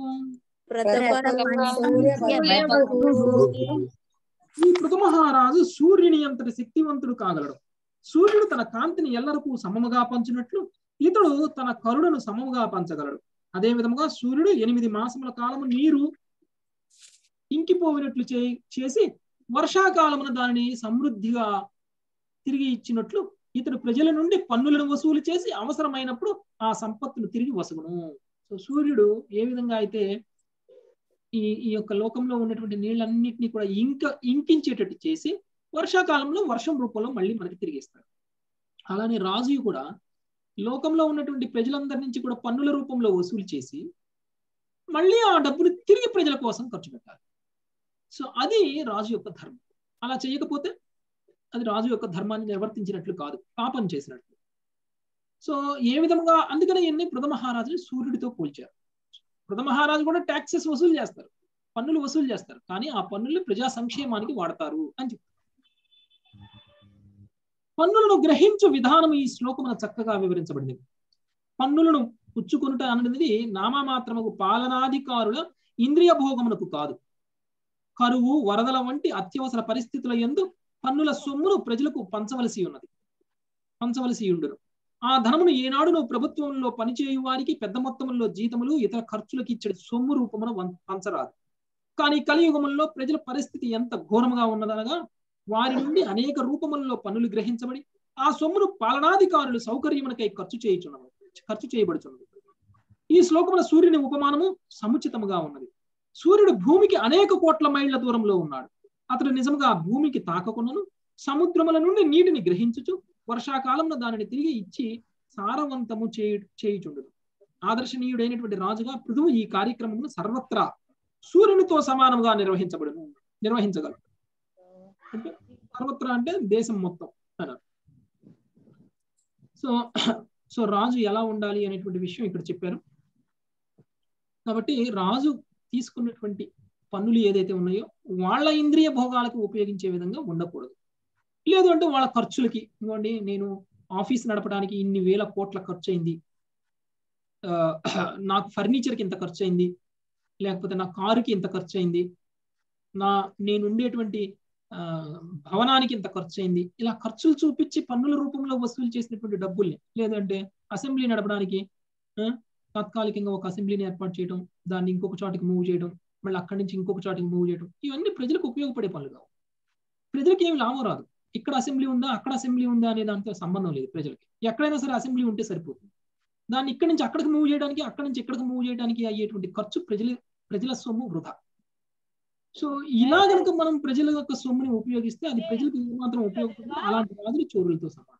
ఈ పృథు మహారాజు సూర్యుని అంతటి శక్తివంతుడు కాగలడు. సూర్యుడు తన కాంతిని ఎల్లరకు సమముగా పంచినట్లు ఇతడు తన కరుణను సమముగా పంచగలడు. అదే విధముగా సూర్యుడు 8 మాసముల కాలము నీరు ఇంకిపోయినట్లు చేసి వర్షాకాలమున దానిని సమృద్ధిగా తిరిగి ఇచ్చినట్లు ఇతడు ప్రజల నుండి పన్నులను వసూలు చేసి అవసరమైనప్పుడు ఆ సంపత్తును తిరిగి వసగును. సో సూర్యుడు ఏ విధంగా అయితే ఈ యొక్క లోకంలో ఉన్నటువంటి నీళ్ళన్నింటినీ కూడా ఇంకించేటట్టు చేసి వర్షాకాలంలో వర్షం రూపంలో మళ్ళీ మనకి తిరిగిస్తాడు. అలానే రాజు కూడా లోకంలో ఉన్నటువంటి ప్రజలందరి నుంచి కూడా పన్నుల రూపంలో వసూలు చేసి మళ్ళీ ఆ డబ్బును తిరిగి ప్రజల కోసం ఖర్చు పెట్టాలి. సో అది రాజు యొక్క ధర్మం. అలా చేయకపోతే అది రాజు యొక్క ధర్మాన్ని నిర్వర్తించినట్లు కాదు, పాపం చేసినట్లు. సో ఏ విధంగా అందుకనే ఎన్ని పృథు మహారాజుని సూర్యుడితో పోల్చారు. పృథు మహారాజు కూడా ట్యాక్సెస్ వసూలు చేస్తారు, పన్నులు వసూలు చేస్తారు, కానీ ఆ పన్నులు ప్రజా సంక్షేమానికి వాడతారు అని చెప్తారు. పన్నులను గ్రహించు విధానం ఈ శ్లోకమున చక్కగా వివరించబడింది. పన్నులను పుచ్చుకొనుట అనేది నామమాత్రముకు పాలనాధికారుల ఇంద్రియ భోగమునకు కాదు. కరువు, వరదల వంటి అత్యవసర పరిస్థితుల యందు పన్నుల సొమ్మును ప్రజలకు పంచవలసి ఉండును. ఆ ధనమును ఏనాడును ప్రభుత్వంలో పనిచేయు వారికి పెద్ద మొత్తంలో జీతములు ఇతర ఖర్చులకు ఇచ్చే సొమ్ము రూపమున పంచరాదు. కానీ కలియుగములలో ప్రజల పరిస్థితి ఎంత ఘోరముగా ఉన్నదనగా వారి నుండి అనేక రూపములలో పన్నులు గ్రహించబడి ఆ సొమ్మును పాలనాధికారులు సౌకర్యమునకై ఖర్చు చేయబడుచున్నది. ఈ శ్లోకముల సూర్యుని ఉపమానము సముచితముగా ఉన్నది. సూర్యుడు భూమికి అనేక కోట్ల మైళ్ళ దూరంలో ఉన్నాడు. అతడు నిజంగా భూమికి తాకకున్నను సముద్రముల నుండి నీటిని గ్రహించుచు వర్షాకాలంలో దానిని తిరిగి ఇచ్చి సారవంతము చేయుచుండును. ఆదర్శనీయుడైనటువంటి రాజుగా పృథువు ఈ కార్యక్రమమును సర్వత్రా సూర్యునితో సమానంగా నిర్వహించగలడు. అంటే సర్వత్రా అంటే దేశం మొత్తం అన్నారు. సో రాజు ఎలా ఉండాలి అనేటువంటి విషయం ఇక్కడ చెప్పారు. కాబట్టి రాజు తీసుకున్నటువంటి పన్నులు ఏదైతే ఉన్నాయో వాళ్ళ ఇంద్రియ భోగాలకు ఉపయోగించే విధంగా ఉండకూడదు. లేదు అంటే వాళ్ళ ఖర్చులకి, ఇంకోండి నేను ఆఫీస్ నడపడానికి ఇన్ని వేల కోట్ల ఖర్చు అయింది, నాకు ఫర్నిచర్కి ఇంత ఖర్చు అయింది, లేకపోతే నా కారుకి ఇంత ఖర్చు అయింది, నేను ఉండేటువంటి భవనానికి ఇంత ఖర్చు అయింది, ఇలా ఖర్చులు చూపించి పన్నుల రూపంలో వసూలు చేసినటువంటి డబ్బుల్ని, లేదంటే అసెంబ్లీ నడపడానికి తాత్కాలికంగా ఒక అసెంబ్లీని ఏర్పాటు చేయడం, దాన్ని ఇంకొక చోటికి మూవ్ చేయడం, మళ్ళీ అక్కడి నుంచి ఇంకొక చోటికి మూవ్ చేయడం, ఇవన్నీ ప్రజలకు ఉపయోగపడే పనులు కావు. ప్రజలకి ఏమి లాభం రాదు. ఇక్కడ అసెంబ్లీ ఉందా అక్కడ అసెంబ్లీ ఉందా అనే దాంతో సంబంధం లేదు. ప్రజలకి ఎక్కడైనా సరే అసెంబ్లీ ఉంటే సరిపోతుంది. దాన్ని ఇక్కడి నుంచి అక్కడికి మూవ్ చేయడానికి, అక్కడి నుంచి ఇక్కడికి మూవ్ చేయడానికి అయ్యేటువంటి ఖర్చు ప్రజల సొమ్ము వృధా. సో ఇలా కనుక మనం ప్రజల యొక్క సొమ్ముని ఉపయోగిస్తే అది ప్రజలకు ఏమాత్రం ఉపయోగపడుతుంది. అలాంటి రాజులు చోరులతో సమానం.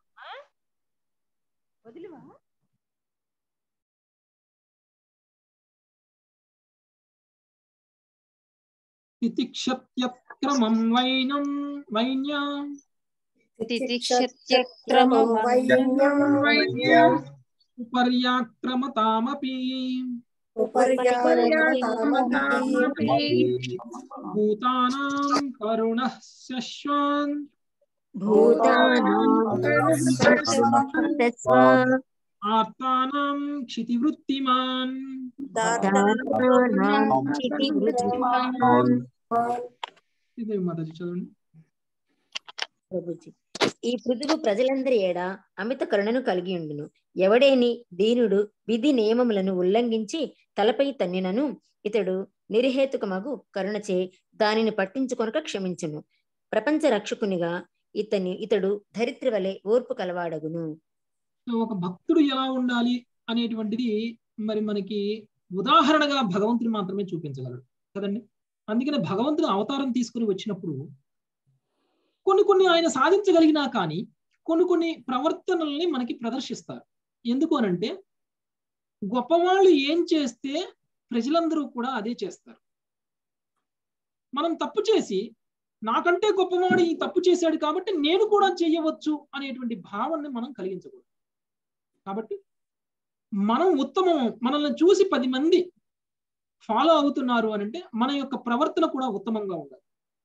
తితిక్షత్యక్రమం వైన్యం ఉపర్యాక్రమతామపి భూతానాం కరుణః శశ్వాన్ ఆర్తానాం క్షితివృత్తిమాన్. ఇదే మాతాజీ చదవండి. ఈ పృథువు ప్రజలందరి ఏడ అమిత కరుణను కలిగి ఉండును. ఎవడేని దీనుడు విధి నియమములను ఉల్లంఘించి తలపై తన్నినను ఇతడు నిర్హేతుకమగు కరుణచే దానిని పట్టించుకొనక క్షమించును. ప్రపంచ రక్షకునిగా ఇతడు ధరిత్రి వలె ఓర్పు కలవాడగును. ఒక భక్తుడు ఎలా ఉండాలి అనేటువంటిది మరి మనకి ఉదాహరణగా భగవంతుని మాత్రమే చూపించగలడు కదండి. అందుకనే భగవంతుడు అవతారం తీసుకుని వచ్చినప్పుడు కొన్ని ఆయన సాధించగలిగినా కానీ కొన్ని ప్రవర్తనల్ని మనకి ప్రదర్శిస్తారు. ఎందుకు అనంటే గొప్పవాళ్ళు ఏం చేస్తే ప్రజలందరూ కూడా అదే చేస్తారు. మనం తప్పు చేసి నాకంటే గొప్పవాడు ఈ తప్పు చేశాడు కాబట్టి నేను కూడా చేయవచ్చు అనేటువంటి భావాన్ని మనం కలిగించకూడదు. కాబట్టి మనం ఉత్తమం, మనల్ని చూసి 10 మంది ఫాలో అవుతున్నారు అనంటే మన యొక్క ప్రవర్తన కూడా ఉత్తమంగా ఉండాలి.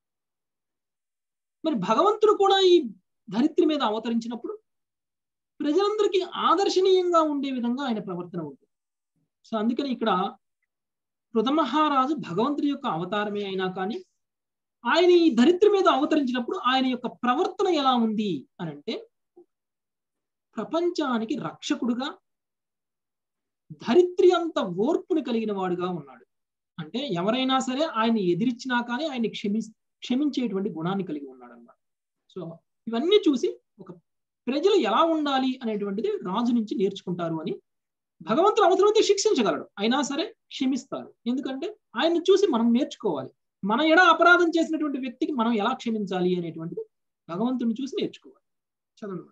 మరి భగవంతుడు కూడా ఈ ధరిత్రి మీద అవతరించినప్పుడు ప్రజలందరికీ ఆదర్శనీయంగా ఉండే విధంగా ఆయన ప్రవర్తన ఉంటుంది. సో అందుకని ఇక్కడ పృథమహారాజు భగవంతుడి యొక్క అవతారమే అయినా కానీ ఆయన ఈ ధరిత్రి మీద అవతరించినప్పుడు ఆయన యొక్క ప్రవర్తన ఎలా ఉంది అని అంటే ప్రపంచానికి రక్షకుడుగా ధరిత్రి అంత ఓర్పుని కలిగిన వాడుగా ఉన్నాడు. అంటే ఎవరైనా సరే ఆయన ఎదిరించినా కానీ ఆయన క్షమించేటువంటి గుణాన్ని కలిగి ఉన్నాడు అన్నమాట. సో ఇవన్నీ చూసి ఒక ప్రజలు ఎలా ఉండాలి అనేటువంటిది రాజు నుంచి నేర్చుకుంటారు అని. భగవంతుడు అవసరమైతే శిక్షించగలడు, అయినా సరే క్షమిస్తారు. ఎందుకంటే ఆయన్ని చూసి మనం నేర్చుకోవాలి. మన ఎడ అపరాధం చేసినటువంటి వ్యక్తికి మనం ఎలా క్షమించాలి అనేటువంటిది భగవంతుని చూసి నేర్చుకోవాలి. చదవండి.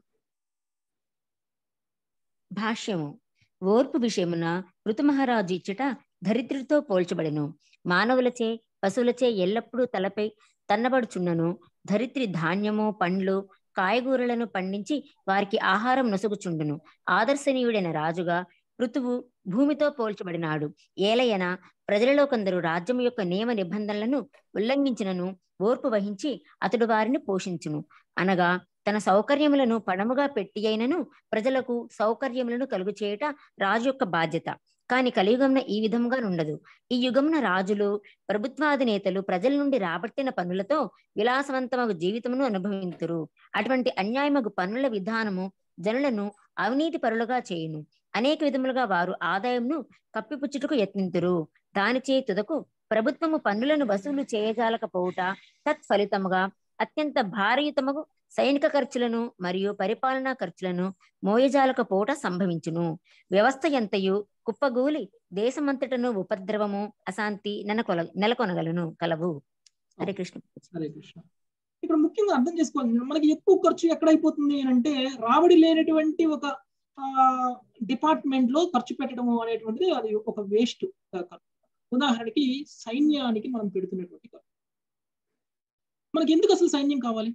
భాష్యము. ఓర్పు విషయమున పృథుమహారాజు ఇచ్చట ధరిత్రితో పోల్చబడెను. మానవులచే పశువులచే ఎల్లప్పుడూ తలపై తన్నబడుచున్నను ధరిత్రి ధాన్యము పండ్లు కాయగూరలను పండించి వారికి ఆహారం నొసగుచుండును. ఆదర్శనీయుడైన రాజుగా పృథువు భూమితో పోల్చబడినాడు. ఏలయన ప్రజలలో కొందరు రాజ్యం యొక్క నియమ నిబంధనలను ఉల్లంఘించినను ఓర్పు వహించి అతడు వారిని పోషించును. అనగా తన సౌకర్యములను పణముగా పెట్టి అయినను ప్రజలకు సౌకర్యములను కలుగు చేయుట రాజు యొక్క బాధ్యత. కాని కలియుగంన ఈ విధంగా ఉండదు. ఈ యుగమున రాజులు ప్రభుత్వాధినేతలు ప్రజల నుండి రాబట్టిన పన్నులతో విలాసవంతమగు జీవితమును అనుభవింతురు. అటువంటి అన్యాయమగు పన్నుల విధానము జనులను అవినీతి పరులుగా చేయును. అనేక విధములుగా వారు ఆదాయంను కప్పిపుచ్చుటకు యత్నింతురు. దానిచే తుదకు ప్రభుత్వము పన్నులను వసూలు చేయజాలకపోవుట తత్ఫలితముగా అత్యంత భారయుతమగు సైనిక ఖర్చులను మరియు పరిపాలనా ఖర్చులను మోయజాలకపోవట సంభవించును. వ్యవస్థ ఎంతయు కుప్పగూలి దేశమంతటను ఉపద్రవము అశాంతి నెలకొనగలను కలవు. హరే కృష్ణ. హరే కృష్ణ. ఇక్కడ ముఖ్యంగా అర్థం చేసుకోవాలి, మనకి ఎక్కువ ఖర్చు ఎక్కడైపోతుంది అంటే రాబడి లేనటువంటి ఒక డిపార్ట్మెంట్ లో ఖర్చు పెట్టడము అనేటువంటిది అది ఒక వేస్ట్. ఉదాహరణకి సైన్యానికి మనం పెడుతున్నటువంటి ఖర్చు. మనకి ఎందుకు అసలు సైన్యం కావాలి?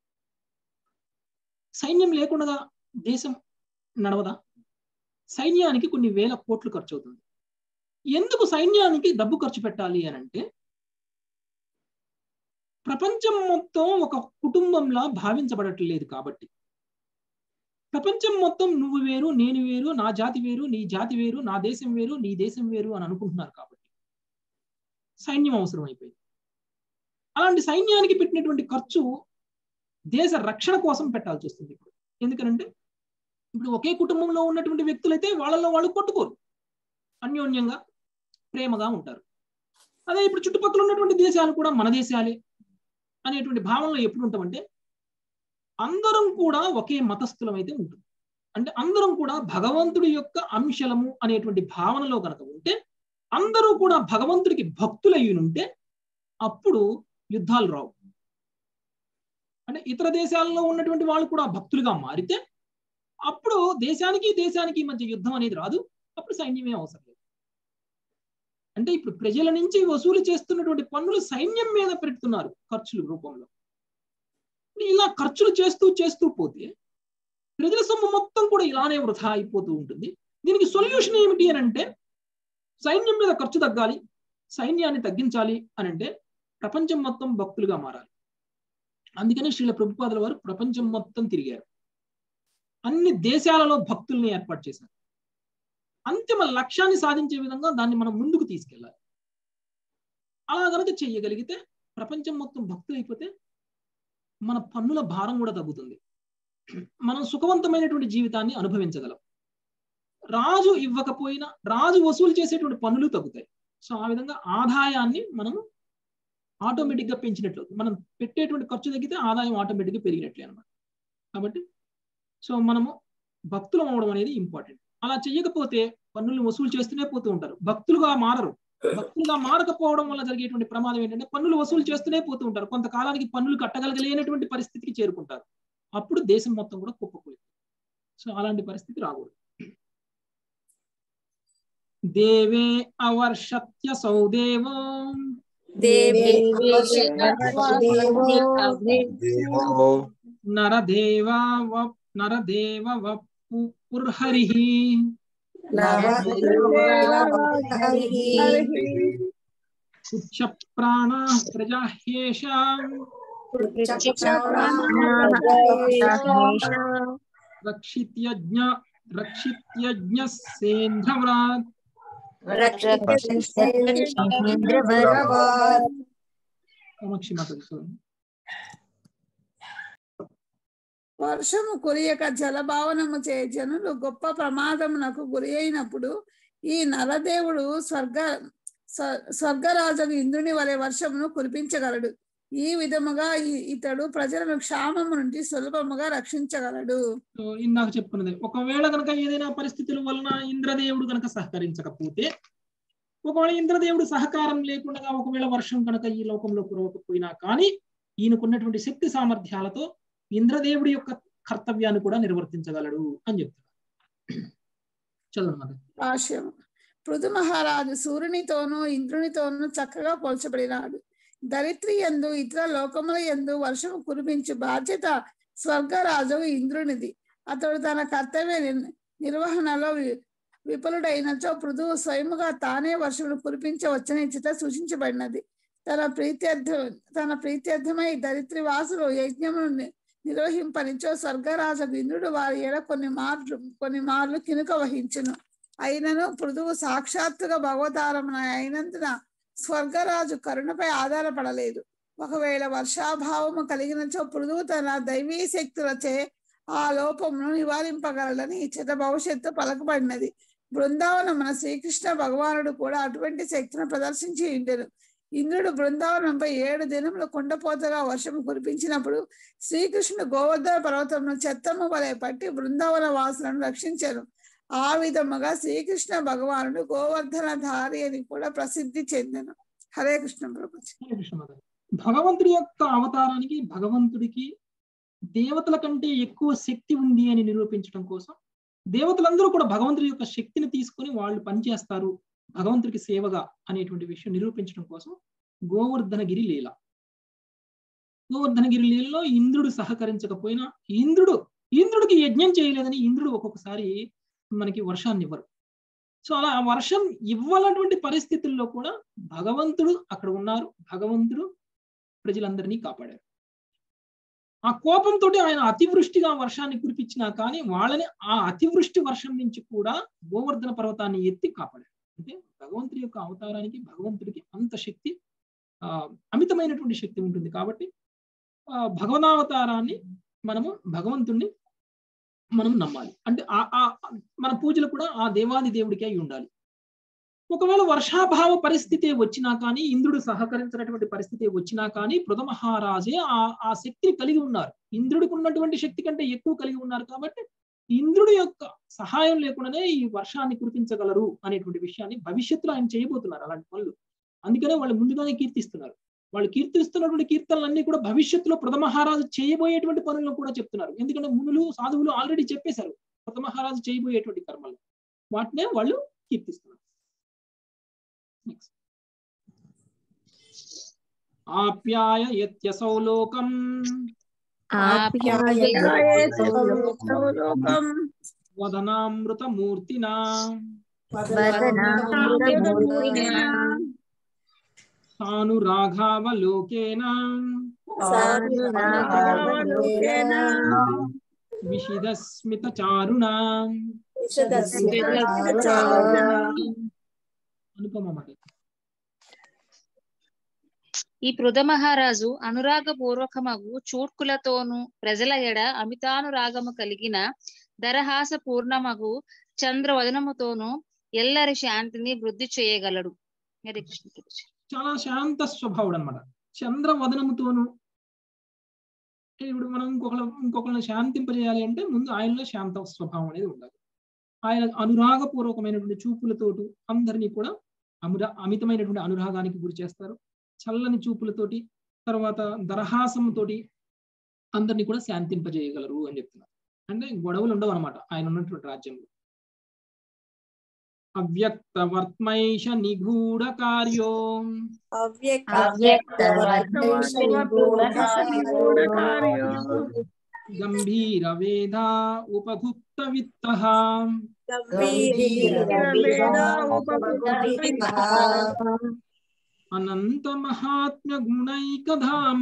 సైన్యం లేకుండా దేశం నడవదా? సైన్యానికి కొన్ని వేల కోట్లు ఖర్చు అవుతుంది. ఎందుకు సైన్యానికి డబ్బు ఖర్చు పెట్టాలి అని అంటే ప్రపంచం మొత్తం ఒక కుటుంబంలా భావించబడట్లేదు కాబట్టి. ప్రపంచం మొత్తం నువ్వు వేరు నేను వేరు, నా జాతి వేరు నీ జాతి వేరు, నా దేశం వేరు నీ దేశం వేరు అని అనుకుంటున్నారు కాబట్టి సైన్యం అవసరం అయిపోయింది. అలాంటి సైన్యానికి పెట్టినటువంటి ఖర్చు దేశ రక్షణ కోసం పెట్టాల్సి వస్తుంది ఇప్పుడు. ఎందుకంటే ఇప్పుడు ఒకే కుటుంబంలో ఉన్నటువంటి వ్యక్తులైతే వాళ్ళలో వాళ్ళు కొట్టుకోరు, అన్యోన్యంగా ప్రేమగా ఉంటారు. అదే ఇప్పుడు చుట్టుపక్కల ఉన్నటువంటి దేశాలు కూడా మన దేశాలే అనేటువంటి భావనలో ఎప్పుడు ఉంటామంటే అందరం కూడా ఒకే మతస్థులం అయితే ఉంటుంది. అంటే అందరం కూడా భగవంతుడి యొక్క అంశలము అనేటువంటి భావనలో కనుక ఉంటే, అందరూ కూడా భగవంతుడికి భక్తులయ్యి ఉంటే అప్పుడు యుద్ధాలు రావు. అంటే ఇతర దేశాలలో ఉన్నటువంటి వాళ్ళు కూడా భక్తులుగా మారితే అప్పుడు దేశానికి మధ్య యుద్ధం అనేది రాదు. అప్పుడు సైన్యమే అవసరం లేదు. అంటే ఇప్పుడు ప్రజల నుంచి వసూలు చేస్తున్నటువంటి పన్నులు సైన్యం మీద పెడుతున్నారు ఖర్చుల రూపంలో. ఇలా ఖర్చులు చేస్తూ పోతే ప్రజల సొమ్ము మొత్తం కూడా ఇలానే వృధా అయిపోతూ ఉంటుంది. దీనికి సొల్యూషన్ ఏమిటి అని అంటే సైన్యం మీద ఖర్చు తగ్గాలి, సైన్యాన్ని తగ్గించాలి అని అంటే ప్రపంచం మొత్తం భక్తులుగా మారాలి. అందుకని శ్రీల ప్రభుపాదుల వారు ప్రపంచం మొత్తం తిరిగారు, అన్ని దేశాలలో భక్తుల్ని ఏర్పాటు చేశారు. అంతిమ లక్ష్యాన్ని సాధించే విధంగా దాన్ని మనం ముందుకు తీసుకెళ్ళాలి. అలా కనుక చెయ్యగలిగితే ప్రపంచం మొత్తం భక్తులు అయిపోతే మన పన్నుల భారం కూడా తగ్గుతుంది, మనం సుఖవంతమైనటువంటి జీవితాన్ని అనుభవించగలం. రాజు ఇవ్వకపోయినా రాజు వసూలు చేసేటువంటి పన్నులు తగ్గుతాయి. సో ఆ విధంగా ఆదాయాన్ని మనం ఆటోమేటిక్ గా పెంచినట్లు, మనం పెట్టేటువంటి ఖర్చు తగ్గితే ఆదాయం ఆటోమేటిక్ గా పెరిగినట్లే అనమాట. కాబట్టి సో మనము భక్తులం అవడం అనేది ఇంపార్టెంట్. అలా చెయ్యకపోతే పన్నులు వసూలు చేస్తూనే పోతూ ఉంటారు, భక్తులుగా మారరు. భక్తులుగా మారకపోవడం వల్ల జరిగేటువంటి ప్రమాదం ఏంటంటే పన్నులు వసూలు చేస్తూనే పోతూ ఉంటారు, కొంతకాలానికి పన్నులు కట్టగలగలేనటువంటి పరిస్థితికి చేరుకుంటారు. అప్పుడు దేశం మొత్తం కూడా కుప్పకూలి. సో అలాంటి పరిస్థితి రాకూడదు. దేవే అవర్షత్య సౌదేవో నరదేవ వపుర్హరి ఉచ్చ ప్రాణ ప్రజాహ్యేషాం రక్షిత్యజ్ఞ సేంద్రవ్రాత్ వర్షము కురియక జలభావనము చే జనులు గొప్ప ప్రమాదమునకు గురి అయినప్పుడు ఈ నరదేవుడు స్వర్గరాజు ఇంద్రుని వలె వర్షమును కురిపించగలడు. ఈ విధముగా ఇతడు ప్రజలను క్షామము నుండి సులభముగా రక్షించగలడు. ఇందాక చెప్పుకున్నది, ఒకవేళ కనుక ఏదైనా పరిస్థితుల వలన ఇంద్రదేవుడు కనుక సహకరించకపోతే, ఒకవేళ ఇంద్రదేవుడు సహకారం లేకుండా ఒకవేళ వర్షం కనుక ఈ లోకంలో కురవకపోయినా కానీ ఈయనకున్నటువంటి శక్తి సామర్థ్యాలతో ఇంద్రదేవుడి యొక్క కర్తవ్యాన్ని కూడా నిర్వర్తించగలడు అని చెప్తారు. చదవండి. భాష్యం. పృథు మహారాజు సూర్యునితోనూ ఇంద్రునితోనూ చక్కగా పోల్చబడినాడు. ధరిత్రి యందు ఇతర లోకముల యందు వర్షము కురిపించు బాధ్యత స్వర్గరాజు ఇంద్రునిది. అతడు తన కర్తవ్య నిర్వహణలో విఫలుడైనచో పృథువు స్వయముగా తానే వర్షమును కురిపించవచ్చని చిత సూచించబడినది. తన ప్రీత్యర్థమై ధరిత్రి వాసులు యజ్ఞమును నిర్వహింపనిచో స్వర్గరాజు ఇంద్రుడు వారి ఎడ కొన్ని మార్లు కినుక వహించును. అయినను పృథువు సాక్షాత్తుగా భగవతారమున అయినందున స్వర్గరాజు కరుణపై ఆధారపడలేదు. ఒకవేళ వర్షాభావము కలిగినచో పృథువు తన దైవీ శక్తులచే ఆ లోపమును నివారింపగలడని ఇచ్చట భవిష్యత్తు పలకబడినది. బృందావనమున శ్రీకృష్ణ భగవానుడు కూడా అటువంటి శక్తిని ప్రదర్శించి ఉండెను. ఇంద్రుడు బృందావనంపై 7 దినములు కుండపోతగా వర్షము కురిపించినప్పుడు శ్రీకృష్ణుడు గోవర్ధన పర్వతమును చెత్తము వలె పట్టి బృందావన వాసులను రక్షించారు. ఆ విధముగా శ్రీకృష్ణ భగవానుడు గోవర్ధన ధారి అని కూడా ప్రసిద్ధి చెందెను. హరే కృష్ణ ప్రభుజీ. భగవంతుడి యొక్క అవతారానికి భగవంతుడికి దేవతల కంటే ఎక్కువ శక్తి ఉంది అని నిరూపించడం కోసం దేవతలందరూ కూడా భగవంతుడి యొక్క శక్తిని తీసుకొని వాళ్ళు పనిచేస్తారు భగవంతుడికి సేవగా అనేటువంటి విషయం నిరూపించడం కోసం గోవర్ధనగిరి లీల. గోవర్ధనగిరి లీలలో ఇంద్రుడు సహకరించకపోయినా ఇంద్రుడికి యజ్ఞం చేయలేదని ఇంద్రుడు ఒక్కొక్కసారి మనకి వర్షాన్ని ఇవ్వరు. సో అలా వర్షం ఇవ్వాలన్నటువంటి పరిస్థితుల్లో కూడా భగవంతుడు అక్కడ ఉన్నారు. భగవంతుడు ప్రజలందరినీ కాపాడారు. ఆ కోపంతో ఆయన అతివృష్టిగా వర్షాన్ని కురిపించినా కానీ వాళ్ళని ఆ అతివృష్టి వర్షం నుంచి కూడా గోవర్ధన పర్వతాన్ని ఎత్తి కాపాడారు. అంటే భగవంతుడి యొక్క అవతారానికి భగవంతుడికి అంత శక్తి అమితమైనటువంటి శక్తి ఉంటుంది. కాబట్టి భగవనావతారాన్ని భగవంతుడిని మనం నమ్మాలి. అంటే మన పూజలు కూడా ఆ దేవాది దేవుడికే అయి ఉండాలి. ఒకవేళ వర్షాభావ పరిస్థితి వచ్చినా కానీ ఇంద్రుడు సహకరించినటువంటి పరిస్థితి వచ్చినా కానీ పృథు మహారాజే ఆ శక్తిని కలిగి ఉన్నారు. ఇంద్రుడికి ఉన్నటువంటి శక్తి కంటే ఎక్కువ కలిగి ఉన్నారు. కాబట్టి ఇంద్రుడి యొక్క సహాయం లేకుండానే ఈ వర్షాన్ని కురిపించగలరు అనేటువంటి విషయాన్ని భవిష్యత్తులో ఆయన చేయబోతున్నారు అలాంటి పనులు. అందుకనే వాళ్ళు ముందుగానే కీర్తిస్తున్నారు. వాళ్ళు కీర్తిస్తున్నటువంటి కీర్తనలన్నీ కూడా భవిష్యత్తులో పృథు మహారాజు చేయబోయేటువంటి పనులను కూడా చెప్తున్నారు. ఎందుకంటే మునులు సాధువులు ఆల్రెడీ చెప్పేశారు పృథు మహారాజు చేయబోయేటువంటి కర్మలు, వాటినే వాళ్ళు కీర్తిస్తున్నారు. ఆప్యాయ యత్యసౌ లోకం వదనామృతమూర్తినా సానురాఘావలోకేన విషిదస్మిత చారుణ. అనుపమ. ఈ పృథు మహారాజు అనురాగపూర్వకమగు చూట్కులతోనూ ప్రజల ఎడ అమితానురాగము కలిగిన దరహాస పూర్ణమగు చంద్రవదనముతోనూ ఎల్లరి శాంతిని వృద్ధి చేయగలడు. హరే కృష్ణ. చాలా శాంత స్వభావుడు అనమాట. చంద్రవదనముతోనూ ఇప్పుడు మనం ఇంకొకరిని శాంతింపజేయాలి అంటే ముందు ఆయనలో శాంత స్వభావం అనేది ఉండాలి. ఆయన అనురాగపూర్వకమైనటువంటి చూపులతోటి అందరినీ కూడా అమితమైనటువంటి అనురాగానికి గురి చేస్తారు. చల్లని చూపులతోటి తర్వాత దరహాసంతోటి అందరినీ కూడా శాంతింపజేయగలరు అని చెప్తున్నారు. అంటే గొడవలు ఉండవు అనమాట ఆయన ఉన్నటువంటి రాజ్యంలో. అవ్యక్త వర్త్మైష నిగూఢ కార్యో గంభీర వేద ఉపగుప్త విత్తః అనంత మహాత్మ్య గుణైకధామ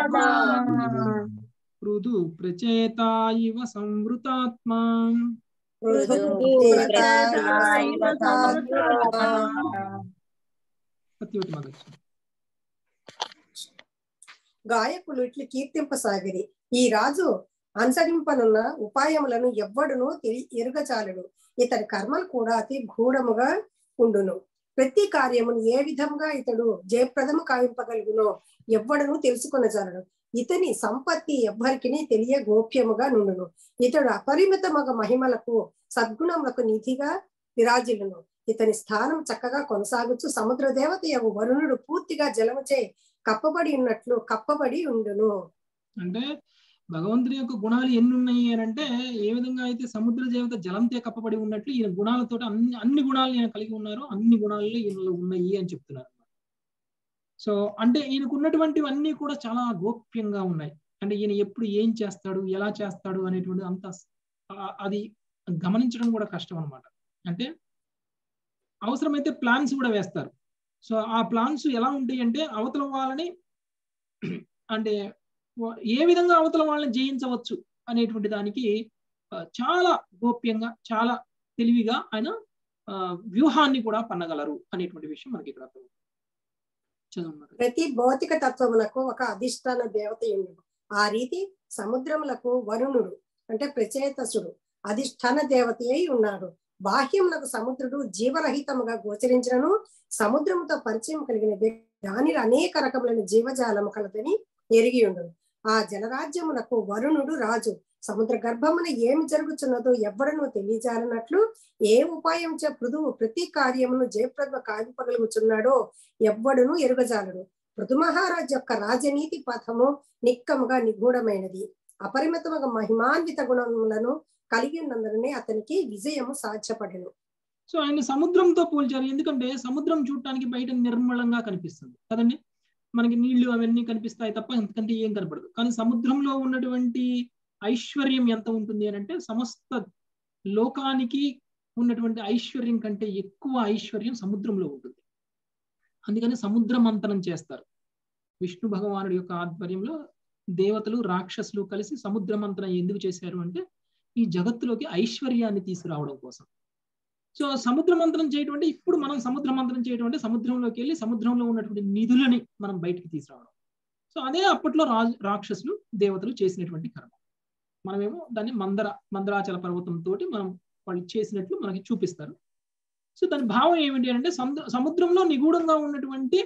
పృథు ప్రచేత ఇవ సంవృతాత్మా గాయకులు ఇట్లు కీర్తింపసాగిరి. ఈ రాజు అనుసరింపనున్న ఉపాయములను ఎవ్వడును ఎరుగచాలడు. ఇతని కర్మలు కూడా అతి గూఢముగా ఉండును. ప్రతి కార్యమును ఏ విధంగా ఇతడు జయప్రదము కావింపగలుగునో ఎవ్వడను తెలుసుకొనజాలడు. ఇతని సంపత్తి ఎవ్వరికి తెలియ గోప్యముగా నుండును. ఇతడు అపరిమితమగ మహిమలకు సద్గుణములకు నిధిగా విరాజిల్లును. ఇతని స్థానం చక్కగా కొనసాగుచు సముద్ర దేవత యగు వరుణుడు పూర్తిగా జలముచే కప్పబడి ఉండును. అంటే భగవంతుడి యొక్క గుణాలు ఎన్ని ఉన్నాయి అని అంటే, ఏ విధంగా అయితే సముద్ర దేవత జలంతో కప్పబడి ఉన్నట్లు ఈయన గుణాలతో అన్ని గుణాలు ఈయన కలిగి ఉన్నారు, అన్ని గుణాలలో ఈయనలో ఉన్నాయి అని చెప్తున్నారు. సో అంటే ఈయనకు ఉన్నటువంటివన్నీ కూడా చాలా గోప్యంగా ఉన్నాయి. అంటే ఈయన ఎప్పుడు ఏం చేస్తాడు, ఎలా చేస్తాడు అనేటువంటి అంత అది గమనించడం కూడా కష్టం అనమాట. అంటే అవసరమైతే ప్లాన్స్ కూడా వేస్తారు. సో ఆ ప్లాన్స్ ఎలా ఉంటాయి అంటే, అవతల వాళ్ళని అంటే ఏ విధంగా అవతల వాళ్ళని జయించవచ్చు అనేటువంటి దానికి చాలా గోప్యంగా, చాలా తెలివిగా ఆయన వ్యూహాన్ని కూడా పన్నగలరు అనేటువంటి విషయం మనకి ఇక్కడ అర్థం. ప్రతి భౌతిక తత్వములకు ఒక అధిష్టాన దేవత ఉండును. ఆ రీతి సముద్రములకు వరుణుడు అంటే ప్రచేతసుడు అధిష్టాన దేవత అయి ఉన్నాడు. బాహ్యములకు సముద్రుడు జీవరహితముగా గోచరించినను సముద్రముతో పరిచయం కలిగిన దానిలో అనేక రకములైన జీవజాలము కలదని ఎరిగి ఉండును. ఆ జలరాజ్యమునకు వరుణుడు రాజు. సముద్ర గర్భమున ఏమి జరుగుతున్నదో ఎవ్వడను తెలియజాలనట్లు ఏ ఉపాయం చే పృథువు ప్రతి కార్యమును జయప్రద కావింపగలుగుచున్నాడో ఎవ్వడును ఎరుగజాలడు. పృథు మహారాజు యొక్క రాజనీతి పథము నిక్కముగా నిగూఢమైనది. అపరిమితముగా మహిమాన్విత గుణములను కలిగి ఉన్నందునే అతనికి విజయము సాధ్యపడెను. సో ఆయన సముద్రంతో పోల్చారు. ఎందుకంటే సముద్రం చూడటానికి బయట నిర్మలంగా కనిపిస్తుంది కదండి, మనకి నీళ్లు అవన్నీ కనిపిస్తాయి తప్ప ఎంతకంటే ఏం కనపడదు. కానీ సముద్రంలో ఉన్నటువంటి ఐశ్వర్యం ఎంత ఉంటుంది అని అంటే, సమస్త లోకానికి ఉన్నటువంటి ఐశ్వర్యం కంటే ఎక్కువ ఐశ్వర్యం సముద్రంలో ఉంటుంది. అందుకని సముద్ర మంతనం చేస్తారు. విష్ణు భగవానుడి యొక్క ఆధ్వర్యంలో దేవతలు రాక్షసులు కలిసి సముద్ర మంతనం ఎందుకు చేశారు అంటే, ఈ జగత్తులోకి ఐశ్వర్యాన్ని తీసుకురావడం కోసం. సో సముద్ర మంతనం చేయడం అంటే, ఇప్పుడు మనం సముద్ర మంతనం చేయడం అంటే సముద్రంలోకి వెళ్ళి సముద్రంలో ఉన్నటువంటి నిధులని మనం బయటికి తీసుకురావడం. సో అదే అప్పట్లో రాక్షసులు దేవతలు చేసినటువంటి కర్మ. మనమేమో దాన్ని మందరాచల పర్వతంతో మనం వాళ్ళు చేసినట్లు మనకి చూపిస్తారు. సో దాని భావం ఏమిటి అంటే, సముద్రంలో నిగూఢంగా ఉన్నటువంటి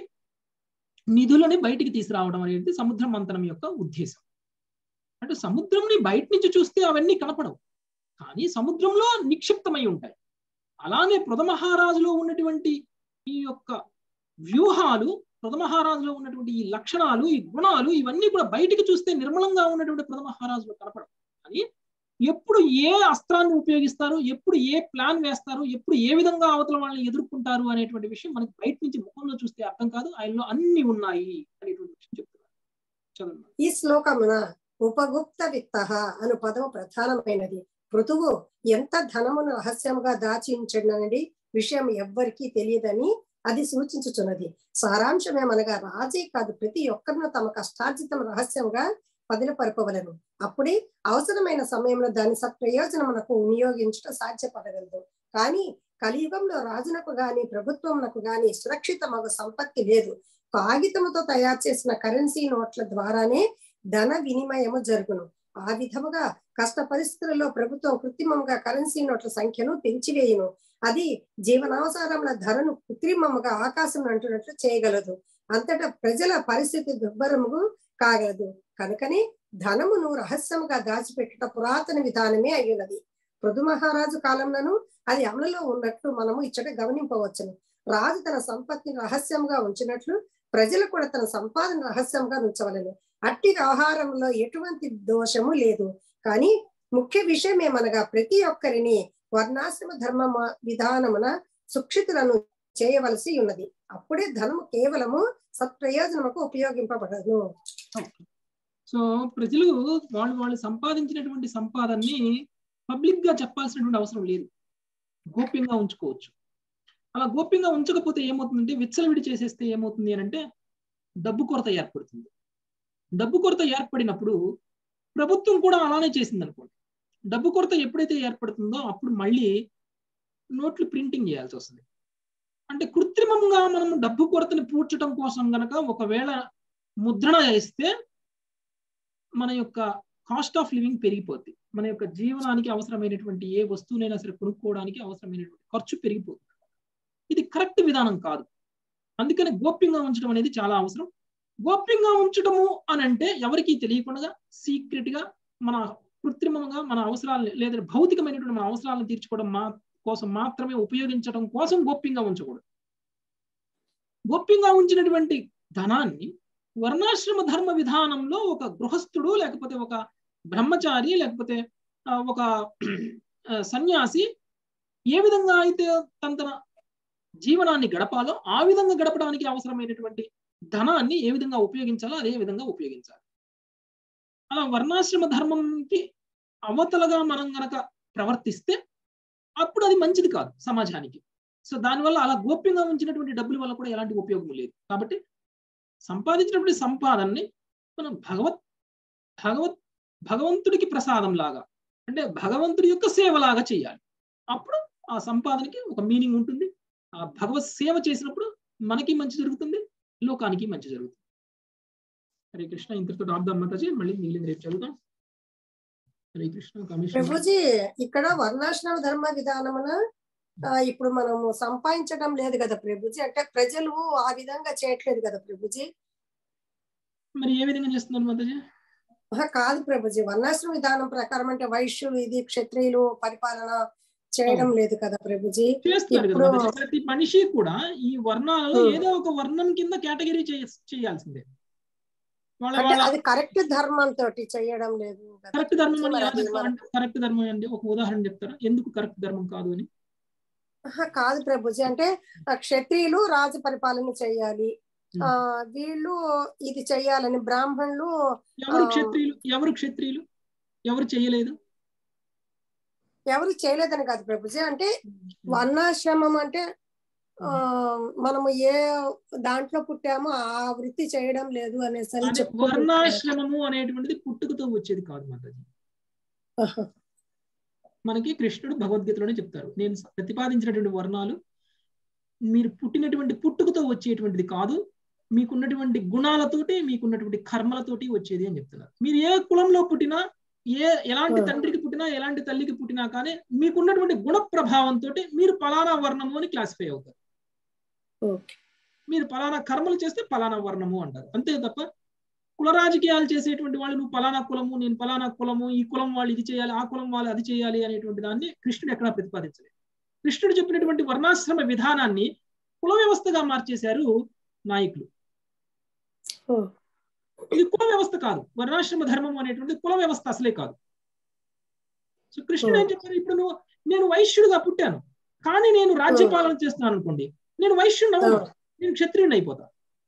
నిధులని బయటికి తీసుకురావడం అనేది సముద్ర మంతనం యొక్క ఉద్దేశం. అంటే సముద్రంని బయట నుంచి చూస్తే అవన్నీ కనపడవు, కానీ సముద్రంలో నిక్షిప్తమై ఉంటాయి. అలానే పృథమహారాజులో ఉన్నటువంటి ఈ యొక్క వ్యూహాలు, పృథమహారాజులో ఉన్నటువంటి ఈ లక్షణాలు, ఈ గుణాలు, ఇవన్నీ కూడా బయటికి చూస్తే నిర్మలంగా ఉన్నటువంటి పృథమహారాజులో కనపడవు. కానీ ఎప్పుడు ఏ అస్త్రాన్ని ఉపయోగిస్తారు, ఎప్పుడు ఏ ప్లాన్ వేస్తారు, ఎప్పుడు ఏ విధంగా అవతల వాళ్ళని ఎదుర్కొంటారు అనేటువంటి విషయం మనకి బయట నుంచి ముఖంలో చూస్తే అర్థం కాదు. ఆయనలో అన్ని ఉన్నాయి అనేటువంటి విషయం చెప్తున్నారు. చదువు. ఈ శ్లోకమున ఉపగుప్త విత్త అను పదము ప్రధానమైనది. పృథువు ఎంత ధనమును రహస్యముగా దాచించడనని విషయం ఎవ్వరికీ తెలియదని అది సూచించుచున్నది. సారాంశమేమనగా రాజే కాదు, ప్రతి ఒక్కరిను తమ కష్టార్జితం రహస్యంగా పదిలపరపవలను. అప్పుడే అవసరమైన సమయంలో దాని సత్ప్రయోజనమునకు వినియోగించుట సాధ్యపడగలదు. కానీ కలియుగంలో రాజునకు గాని ప్రభుత్వమునకు గాని సురక్షితమగు సంపత్తి లేదు. కాగితముతో తయారు చేసిన కరెన్సీ నోట్ల ద్వారానే ధన వినిమయము జరుగును. ఆ విధముగా కష్ట పరిస్థితులలో ప్రభుత్వం కృత్రిమంగా కరెన్సీ నోట్ల సంఖ్యను పెంచివేయును. అది జీవనావసరముల ధరను కృత్రిమముగా ఆకాశం అంటున్నట్లు చేయగలదు. అంతటా ప్రజల పరిస్థితి దుర్భరము కాగలదు. కనుకనే ధనమును రహస్యముగా దాచిపెట్టుట పురాతన విధానమే అయ్యున్నది. పృథు మహారాజు కాలంలోనూ అది అమలులో ఉన్నట్లు మనము ఇచ్చట గమనింపవచ్చును. రాజు తన సంపత్తిని రహస్యంగా ఉంచినట్లు ప్రజలు కూడా తన సంపాదన రహస్యంగా ఉంచవలను. అట్టి వ్యవహారంలో ఎటువంటి దోషము లేదు. కానీ ముఖ్య విషయం ఏమనగా ప్రతి ఒక్కరిని వర్ణాశ్రమ ధర్మ విధానమున సుక్షితులను చేయవలసి ఉన్నది. అప్పుడే ధనము కేవలము సత్ప్రయోజనముకు ఉపయోగింపబడదు. సో ప్రజలు వాళ్ళు సంపాదించినటువంటి సంపాదనని పబ్లిక్ గా చెప్పాల్సినటువంటి అవసరం లేదు, గోప్యంగా ఉంచుకోవచ్చు. అలా గోప్యంగా ఉంచకపోతే ఏమవుతుందంటే, విచ్చలవిడి చేసేస్తే ఏమవుతుంది అని అంటే డబ్బు కొరత ఏర్పడుతుంది. డబ్బు కొరత ఏర్పడినప్పుడు ప్రభుత్వం కూడా అలానే చేసింది అనుకోండి. డబ్బు కొరత ఎప్పుడైతే ఏర్పడుతుందో అప్పుడు మళ్ళీ నోట్లు ప్రింటింగ్ చేయాల్సి వస్తుంది. అంటే కృత్రిమంగా మనం డబ్బు కొరతని పూడ్చడం కోసం గనక ఒకవేళ ముద్రణ చేస్తే మన యొక్క కాస్ట్ ఆఫ్ లివింగ్ పెరిగిపోద్ది. మన యొక్క జీవనానికి అవసరమైనటువంటి ఏ వస్తువునైనా సరే కొనుక్కోవడానికి అవసరమైనటువంటి ఖర్చు పెరిగిపోతుంది. ఇది కరెక్ట్ విధానం కాదు. అందుకని గోప్యంగా ఉంచడం అనేది చాలా అవసరం. గోప్యంగా ఉంచడము అని అంటే ఎవరికి తెలియకుండా సీక్రెట్ గా మన కృత్రిమంగా మన అవసరాలని లేదా భౌతికమైనటువంటి మన అవసరాలను తీర్చుకోవడం కోసం మాత్రమే ఉపయోగించడం కోసం గోప్యంగా ఉంచకూడదు. గోప్యంగా ఉంచినటువంటి ధనాన్ని వర్ణాశ్రమ ధర్మ విధానంలో ఒక గృహస్థుడు లేకపోతే ఒక బ్రహ్మచారి లేకపోతే ఒక సన్యాసి ఏ విధంగా అయితే తన జీవనాన్ని గడపాలో ఆ విధంగా గడపడానికి అవసరమైనటువంటి ధనాన్ని ఏ విధంగా ఉపయోగించాలో అదే విధంగా ఉపయోగించాలి. అలా వర్ణాశ్రమ ధర్మంకి అవతలగా మనం గనక ప్రవర్తిస్తే అప్పుడు అది మంచిది కాదు సమాజానికి. సో దానివల్ల అలా గోప్యంగా ఉంచినటువంటి డబ్బుల వల్ల కూడా ఎలాంటి ఉపయోగం లేదు. కాబట్టి సంపాదించినటువంటి సంపాదనని మనం భగవంతుడికి ప్రసాదం లాగా అంటే భగవంతుడి యొక్క సేవలాగా చేయాలి. అప్పుడు ఆ సంపాదనకి ఒక మీనింగ్ ఉంటుంది. ఆ భగవత్ సేవ చేసినప్పుడు మనకి మంచి జరుగుతుంది, లోకానికి మంచి జరుగుతుంది. హరే కృష్ణ. ఇంతటితో ఆపుదాం మాతాజీ, మళ్ళీ మిగిలింది రేపు చదువుతాం. హరే కృష్ణ. ప్రభుజీ ఇక్కడ వర్ణాశ్రమ ధర్మ విధానమున ఇప్పుడు మనము సంపాదించడం లేదు కదా ప్రభుజీ, అంటే ప్రజలు ఆ విధంగా చేయట్లేదు కదా ప్రభుజీ. మరి ఏ విధంగా చేస్తున్నారు మాతాజీ? కాదు ప్రభుజీ, వర్ణాశ్రమ విధానం ప్రకారం అంటే వైశ్యులు ఇది క్షత్రియులు పరిపాలన చేయడం లేదు కదా ప్రభుజీ. చేస్తున్నారు కదా మాతాజీ. ప్రతి మనిషి కూడా ఈ వర్ణాలలో ఏదో ఒక వర్ణం కింద కేటగిరీ చేయాల్సిందే. అది కరెక్ట్ ధర్మం తోటి చేయడం లేదు. కరెక్ట్ ధర్మం అని కరెక్ట్ ధర్మం అండి ఒక ఉదాహరణ చెప్తారా ఎందుకు కరెక్ట్ ధర్మం కాదు అని? కాదు ప్రభుజీ, అంటే క్షత్రియులు రాజు పరిపాలన చేయాలి, వీళ్ళు ఇది చెయ్యాలని బ్రాహ్మణులు. ఎవరు క్షత్రియులు ఎవరు చేయలేదు? ఎవరు చేయలేదని కాదు ప్రభుజీ, అంటే వర్ణాశ్రమం అంటే మనము ఏ దాంట్లో పుట్టామో ఆ వృత్తి చేయడం లేదు అనేసి. వర్ణాశ్రమము అనేటువంటిది పుట్టుకతో వచ్చేది కాదు మాతాజీ. మనకి కృష్ణుడు భగవద్గీతలోనే చెప్తారు, నేను ప్రతిపాదించినటువంటి వర్ణాలు మీరు పుట్టినటువంటి పుట్టుకతో వచ్చేటువంటిది కాదు, మీకున్నటువంటి గుణాలతోటి మీకున్నటువంటి కర్మలతోటి వచ్చేది అని చెప్తున్నారు. మీరు ఏ కులంలో పుట్టినా ఎలాంటి తండ్రికి పుట్టినా ఎలాంటి తల్లికి పుట్టినా కానీ మీకున్నటువంటి గుణ ప్రభావంతో మీరు పలానా వర్ణము అని క్లాసిఫై అవుతారు. మీరు పలానా కర్మలు చేస్తే పలానా వర్ణము అంటారు, అంతే తప్ప కుల రాజకీయాలు చేసేటువంటి వాళ్ళు నువ్వు పలానా కులము నేను పలానా కులము, ఈ కులం వాళ్ళు ఇది చేయాలి ఆ కులం వాళ్ళు అది చేయాలి అనేటువంటి దాన్ని కృష్ణుడు ఎక్కడా ప్రతిపాదించలేదు. కృష్ణుడు చెప్పినటువంటి వర్ణాశ్రమ విధానాన్ని కుల వ్యవస్థగా మార్చేశారు నాయకులు. ఇది కుల వ్యవస్థ కాదు, వర్ణాశ్రమ ధర్మం అనేటువంటి కుల వ్యవస్థ అసలే కాదు. సో కృష్ణుడు ఏం చెప్పారు, ఇప్పుడు నేను వైశ్యుడిగా పుట్టాను కానీ నేను రాజ్యపాలన చేస్తున్నాను అనుకోండి, నేను వైశ్యుడిని అవ్వను, నేను క్షత్రియుడిని అయిపోతా.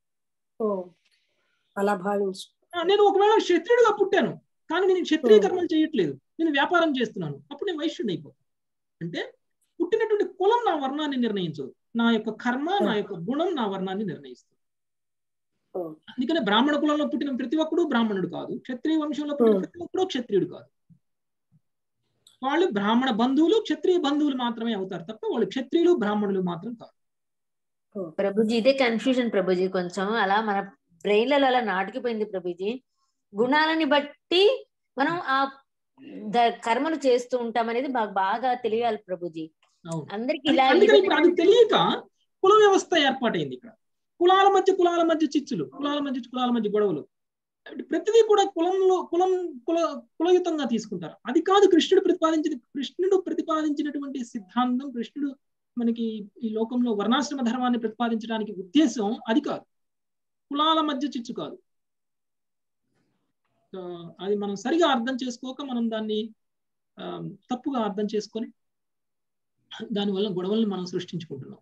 అలా భావించు. నేను ఒకవేళ క్షత్రియుడిగా పుట్టాను కానీ నేను క్షత్రియ కర్మలు చేయట్లేదు, నేను వ్యాపారం చేస్తున్నాను, అప్పుడు నేను వైశ్యుడిని అయిపోతా. అంటే పుట్టినటువంటి కులం నా వర్ణాన్ని నిర్ణయించదు, నా యొక్క కర్మ నా యొక్క గుణం నా వర్ణాన్ని నిర్ణయిస్తుంది. అందుకనే బ్రాహ్మణ కులంలో పుట్టిన ప్రతి ఒక్కడు బ్రాహ్మణుడు కాదు, క్షత్రియ వంశంలో పుట్టిన ప్రతి ఒక్కడు క్షత్రియుడు కాదు. వాళ్ళు బ్రాహ్మణ బంధువులు క్షత్రియ బంధువులు మాత్రమే అవుతారు తప్ప వాళ్ళు క్షత్రియులు బ్రాహ్మణులు మాత్రం కాదు. ప్రభుజీ ఇదే కన్ఫ్యూజన్ ప్రభుజీ, కొంచెం అలా మన బ్రెయిన్లలో అలా నాటుకుపోయింది ప్రభుజీ. గుణాలని బట్టి మనం ఆ కర్మలు చేస్తూ ఉంటాం అనేది బాగా తెలియాలి ప్రభుజీ. అందరికి ఇలా అది తెలియక కుల వ్యవస్థ ఏర్పాటైంది. ఇక్కడ కులాల మధ్య చిచ్చులు, కులాల మధ్య గొడవలు, ప్రతిదీ కూడా కులయుతంగా తీసుకుంటారు. అది కాదు కృష్ణుడు ప్రతిపాదించినటువంటి సిద్ధాంతం. కృష్ణుడు మనకి ఈ లోకంలో వర్ణాశ్రమ ధర్మాన్ని ప్రతిపాదించడానికి ఉద్దేశం అది కాదు, కులాల మధ్య చిచ్చు కాదు. అది మనం సరిగా అర్థం చేసుకోక మనం దాన్ని తప్పుగా అర్థం చేసుకొని దానివల్ల గొడవల్ని మనం సృష్టించుకుంటున్నాం.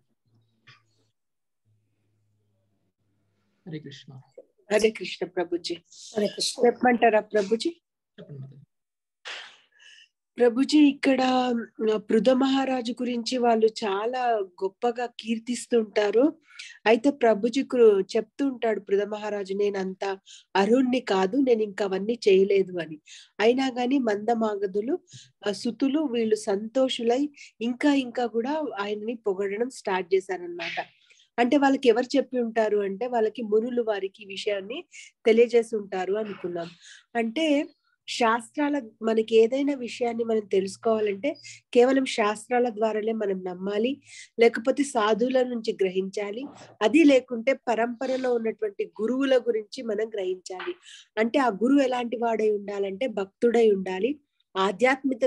హరే కృష్ణ. హరే కృష్ణ ప్రభుజీ. హరే కృష్ణ చెప్పమంటారా ప్రభుజీ? చెప్పండి. ప్రభుజీ ఇక్కడ పృథ మహారాజు గురించి వాళ్ళు చాలా గొప్పగా కీర్తిస్తుంటారు. అయితే ప్రభుజీ చెప్తూ ఉంటాడు పృథ మహారాజు, నేను అంత అర్హుణ్ణి కాదు, నేను ఇంకా అవన్నీ చేయలేదు అని. అయినా గాని మందమాగధులు సుతులు వీళ్ళు సంతోషులై ఇంకా ఇంకా కూడా ఆయనని పొగడడం స్టార్ట్ చేశారనమాట. అంటే వాళ్ళకి ఎవరు చెప్పి ఉంటారు అంటే వాళ్ళకి మునులు వారికి ఈ విషయాన్ని తెలియజేసి ఉంటారు అనుకున్నాం. అంటే శాస్త్రాల మనకి ఏదైనా విషయాన్ని మనం తెలుసుకోవాలంటే కేవలం శాస్త్రాల ద్వారానే మనం నమ్మాలి, లేకపోతే సాధువుల నుంచి గ్రహించాలి. అది లేకుంటే పరంపరలో ఉన్నటువంటి గురువుల గురించి మనం గ్రహించాలి. అంటే ఆ గురువు ఎలాంటి వాడై ఉండాలంటే భక్తుడై ఉండాలి, ఆధ్యాత్మిక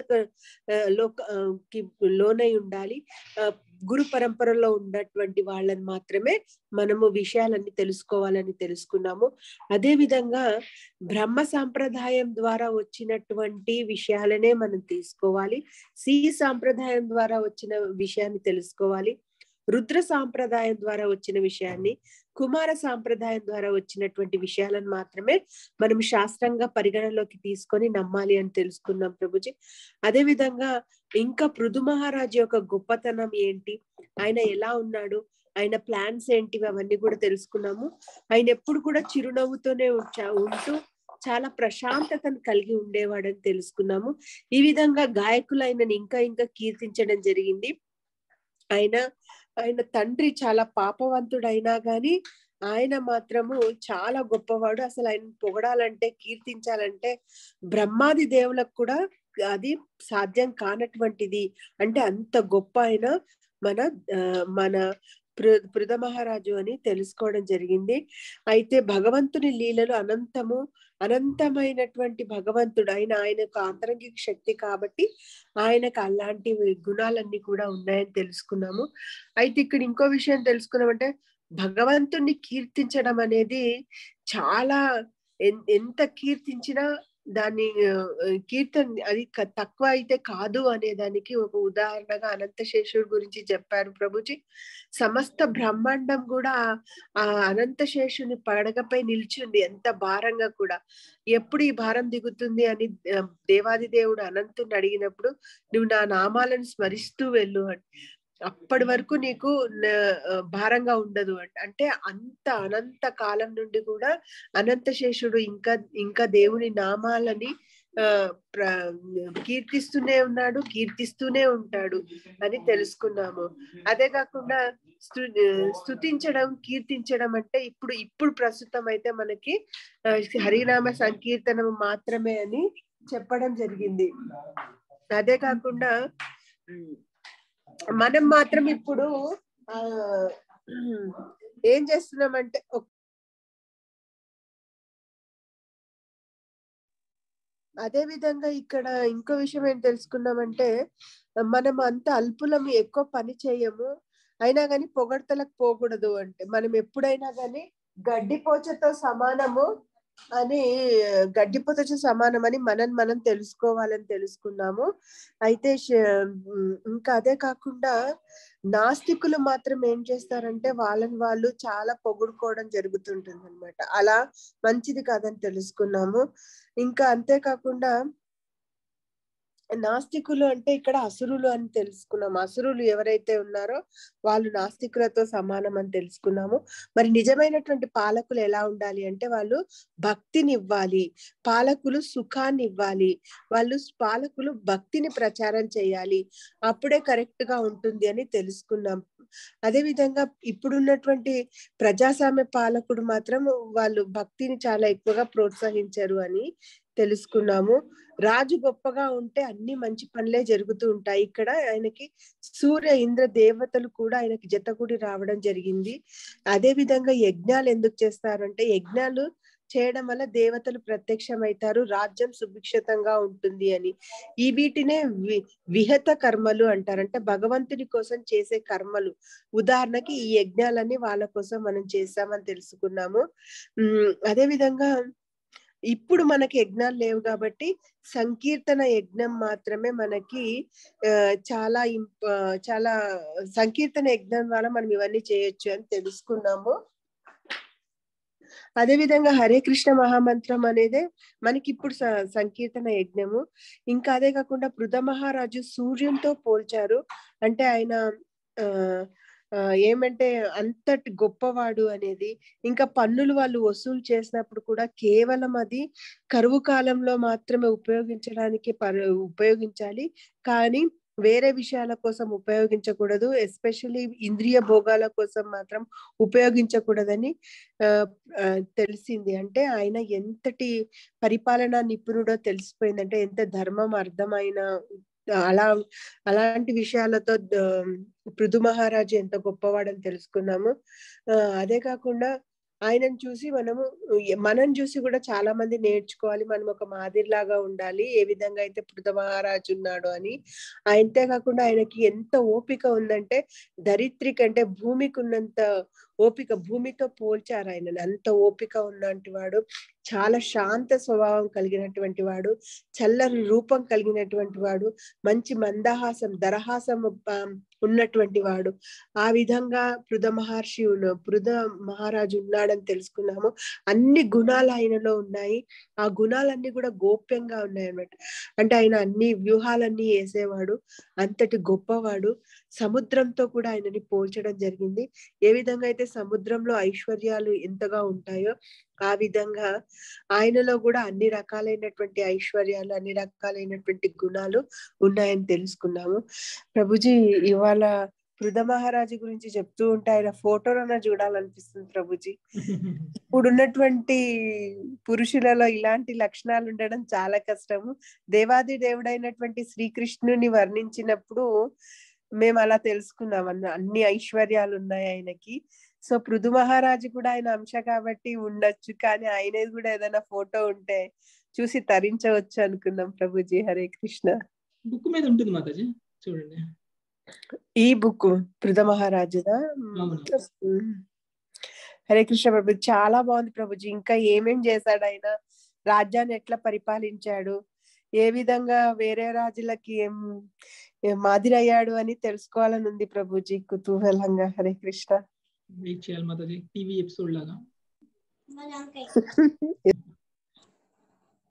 లోనై ఉండాలి. గురు పరంపరలో ఉన్నటువంటి వాళ్ళని మాత్రమే మనము విషయాలన్నీ తెలుసుకోవాలని తెలుసుకున్నాము. అదే విధంగా బ్రహ్మ సాంప్రదాయం ద్వారా వచ్చినటువంటి విషయాలనే మనం తీసుకోవాలి. సి సాంప్రదాయం ద్వారా వచ్చిన విషయాన్ని తెలుసుకోవాలి. రుద్ర సాంప్రదాయం ద్వారా వచ్చిన విషయాన్ని, కుమార సాంప్రదాయం ద్వారా వచ్చినటువంటి విషయాలను మాత్రమే మనం శాస్త్రంగా పరిగణలోకి తీసుకొని నమ్మాలి అని తెలుసుకున్నాం ప్రభుజీ. అదే విధంగా ఇంకా పృథు మహారాజు యొక్క గొప్పతనం ఏంటి, ఆయన ఎలా ఉన్నాడు, ఆయన ప్లాన్స్ ఏంటివి, అవన్నీ కూడా తెలుసుకున్నాము. ఆయన ఎప్పుడు కూడా చిరునవ్వుతోనే ఉంటూ చాలా ప్రశాంతతను కలిగి ఉండేవాడని తెలుసుకున్నాము. ఈ విధంగా గాయకులు ఆయనని ఇంకా ఇంకా కీర్తించడం జరిగింది. ఆయన తండ్రి చాలా పాపవంతుడైనా గాని ఆయన మాత్రము చాలా గొప్పవాడు. అసలు ఆయన పొగడాలంటే, కీర్తించాలంటే బ్రహ్మాది దేవులకు కూడా అది సాధ్యం కానటువంటిది. అంటే అంత గొప్ప ఆయన మన పృథ మహారాజు అని తెలుసుకోవడం జరిగింది. అయితే భగవంతుని లీలలు అనంతమైనటువంటి భగవంతుడు ఆయనకు ఆంతరంగిక శక్తి కాబట్టి ఆయనకు అలాంటి గుణాలన్నీ కూడా ఉన్నాయని తెలుసుకున్నాము. అయితే ఇక్కడ ఇంకో విషయం తెలుసుకున్నామంటే భగవంతుణ్ణి కీర్తించడం అనేది చాలా ఎంత కీర్తించినా దాన్ని కీర్తన అది తక్కువ అయితే కాదు అనే దానికి ఒక ఉదాహరణగా అనంతశేషుడు గురించి చెప్పారు ప్రభుజీ. సమస్త బ్రహ్మాండం కూడా ఆ అనంతశేషుని పడగపై నిల్చుంది, ఎంత భారంగా కూడా. ఎప్పుడు ఈ భారం దిగుతుంది అని దేవాది దేవుడు అనంతుని అడిగినప్పుడు నువ్వు నా నామాలను స్మరిస్తూ వెళ్ళు అని, అప్పటి వరకు నీకు భారంగా ఉండదు అంటే అంత అనంత కాలం నుండి కూడా అనంతశేషుడు ఇంకా దేవుని నామాలని కీర్తిస్తూనే ఉంటాడు అని తెలుసుకున్నాము. అదే కాకుండా స్తుతించడం, కీర్తించడం అంటే ఇప్పుడు ప్రస్తుతం అయితే మనకి హరినామ సంకీర్తనం మాత్రమే అని చెప్పడం జరిగింది. అదే కాకుండా మనం మాత్రం ఇప్పుడు ఏం చేస్తున్నామంటే అదే విధంగా ఇక్కడ ఇంకో విషయం ఏం తెలుసుకున్నామంటే మనం అంత అల్పులము, ఎక్కువ పని చేయము, అయినా కానీ పొగడ్తలకు పోకూడదు. అంటే మనం ఎప్పుడైనా కానీ గడ్డిపోచతో సమానము అని మనం తెలుసుకోవాలని తెలుసుకున్నాము. అయితే ఇంకా అదే కాకుండా నాస్తికులు మాత్రం ఏం చేస్తారంటే వాళ్ళని వాళ్ళు చాలా పొగుడుకోవడం జరుగుతుంటుంది అనమాట. అలా మంచిది కాదని తెలుసుకున్నాము. ఇంకా అంతేకాకుండా నాస్తికులు అంటే ఇక్కడ అసురులు అని తెలుసుకున్నాము. అసురులు ఎవరైతే ఉన్నారో వాళ్ళు నాస్తికులతో సమానం అని తెలుసుకున్నాము. మరి నిజమైనటువంటి పాలకులు ఎలా ఉండాలి అంటే వాళ్ళు భక్తిని ఇవ్వాలి, పాలకులు సుఖాన్ని ఇవ్వాలి, పాలకులు భక్తిని ప్రచారం చేయాలి, అప్పుడే కరెక్ట్ గా ఉంటుంది అని తెలుసుకున్నాం. అదే విధంగా ఇప్పుడున్నటువంటి ప్రజాస్వామ్య పాలకుడు మాత్రం వాళ్ళు భక్తిని చాలా ఎక్కువగా ప్రోత్సహించారు అని తెలుసుకున్నాము. రాజు గొప్పగా ఉంటే అన్ని మంచి పనులే జరుగుతూ ఉంటాయి. ఇక్కడ ఆయనకి సూర్య ఇంద్ర దేవతలు కూడా ఆయనకి జతకూడి రావడం జరిగింది. అదే విధంగా యజ్ఞాలు ఎందుకు చేస్తారంటే యజ్ఞాలు చేయడం వల్ల దేవతలు ప్రత్యక్షమవుతారు, రాజ్యం సుభిక్షితంగా ఉంటుంది అని. ఈ వీటినే విహత కర్మలు అంటారు. అంటే భగవంతుని కోసం చేసే కర్మలు. ఉదాహరణకి ఈ యజ్ఞాలన్నీ వాళ్ళ కోసం మనం చేసామని తెలుసుకున్నాము. అదే విధంగా ఇప్పుడు మనకి యజ్ఞాలు లేవు కాబట్టి సంకీర్తన యజ్ఞం మాత్రమే మనకి చాలా సంకీర్తన యజ్ఞం ద్వారా మనం ఇవన్నీ చేయొచ్చు అని తెలుసుకున్నాము. అదే విధంగా హరే కృష్ణ మహామంత్రం అనేదే మనకి ఇప్పుడు సంకీర్తన యజ్ఞము. ఇంకా అదే కాకుండా పృథ మహారాజు సూర్యునితో పోల్చారు. అంటే ఆయన ఏమంటే అంతటి గొప్పవాడు అనేది. ఇంకా పన్నులు వాళ్ళు వసూలు చేసినప్పుడు కూడా కేవలం అది కరువు కాలంలో మాత్రమే ఉపయోగించాలి, కానీ వేరే విషయాల కోసం ఉపయోగించకూడదు. ఎస్పెషల్లీ ఇంద్రియ భోగాల కోసం మాత్రం ఉపయోగించకూడదని తెలిసింది. అంటే ఆయన ఎంతటి పరిపాలనా నిపుణుడో తెలిసిపోయింది. అంటే ఎంత ధర్మం అర్థమైన అలాంటి విషయాలతో పృథు మహారాజు ఎంత గొప్పవాడని తెలుసుకున్నాము. అదే కాకుండా ఆయనను చూసి మనం చూసి కూడా చాలా మంది నేర్చుకోవాలి. మనం ఒక మాదిరిలాగా ఉండాలి, ఏ విధంగా అయితే పృథు మహారాజు ఉన్నాడు అని. అంతే కాకుండా ఆయనకి ఎంత ఓపిక ఉందంటే ధరిత్రికి అంటే భూమికి ఉన్నంత ఓపిక, భూమితో పోల్చారు ఆయనని. అంత ఓపిక ఉన్నటువంటి వాడు, చాలా శాంత స్వభావం కలిగినటువంటి వాడు, చల్లని రూపం కలిగినటువంటి వాడు, మంచి మందహాసం దరహాసం ఉన్నటువంటి వాడు. ఆ విధంగా పృథ మహారాజు ఉన్నాడని తెలుసుకున్నాము. అన్ని గుణాలు ఆయనలో ఉన్నాయి. ఆ గుణాలన్నీ కూడా గోప్యంగా ఉన్నాయి అన్నమాట. అంటే ఆయన అన్ని వ్యూహాలన్నీ వేసేవాడు, అంతటి గొప్పవాడు. సముద్రంతో కూడా ఆయనని పోల్చడం జరిగింది. ఏ విధంగా అయితే సముద్రంలో ఐశ్వర్యాలు ఎంతగా ఉంటాయో ఆ విధంగా ఆయనలో కూడా అన్ని రకాలైనటువంటి ఐశ్వర్యాలు, అన్ని రకాలైనటువంటి గుణాలు ఉన్నాయని తెలుసుకున్నాము. ప్రభుజీ, ఇవాళ పృథ మహారాజు గురించి చెప్తూ ఉంటే ఆయన ఫోటోలన్నా చూడాలనిపిస్తుంది ప్రభుజీ. ఇప్పుడున్నటువంటి పురుషులలో ఇలాంటి లక్షణాలు ఉండడం చాలా కష్టము. దేవాది దేవుడైనటువంటి శ్రీకృష్ణుని వర్ణించినప్పుడు మేము అలా తెలుసుకున్నాం, అన్ని ఐశ్వర్యాలు ఉన్నాయి ఆయనకి. సో పృథు మహారాజు కూడా ఆయన అంశ కాబట్టి ఉండొచ్చు, కానీ ఆయనది కూడా ఏదైనా ఫోటో ఉంటే చూసి తరించవచ్చు అనుకున్నాం ప్రభుజీ. హరే కృష్ణ. బుక్ మీద ఉంటుంది మాతాజీ, చూడండి. ఈ బుక్ పృథ మహారాజుదా? హరే కృష్ణ ప్రభు, చాలా బాగుంది ప్రభుజీ. ఇంకా ఏమేం చేశాడు ఆయన, రాజ్యాన్ని ఎట్లా పరిపాలించాడు, ఏ విధంగా వేరే రాజులకి మాదిరి అయ్యాడు అని తెలుసుకోవాలని ఉంది ప్రభుజీ, కుతూహలంగా. హరే కృష్ణ. వెయిట్ చేయాలి మాతాజీ, టీవీ ఎపిసోడ్ లాగా.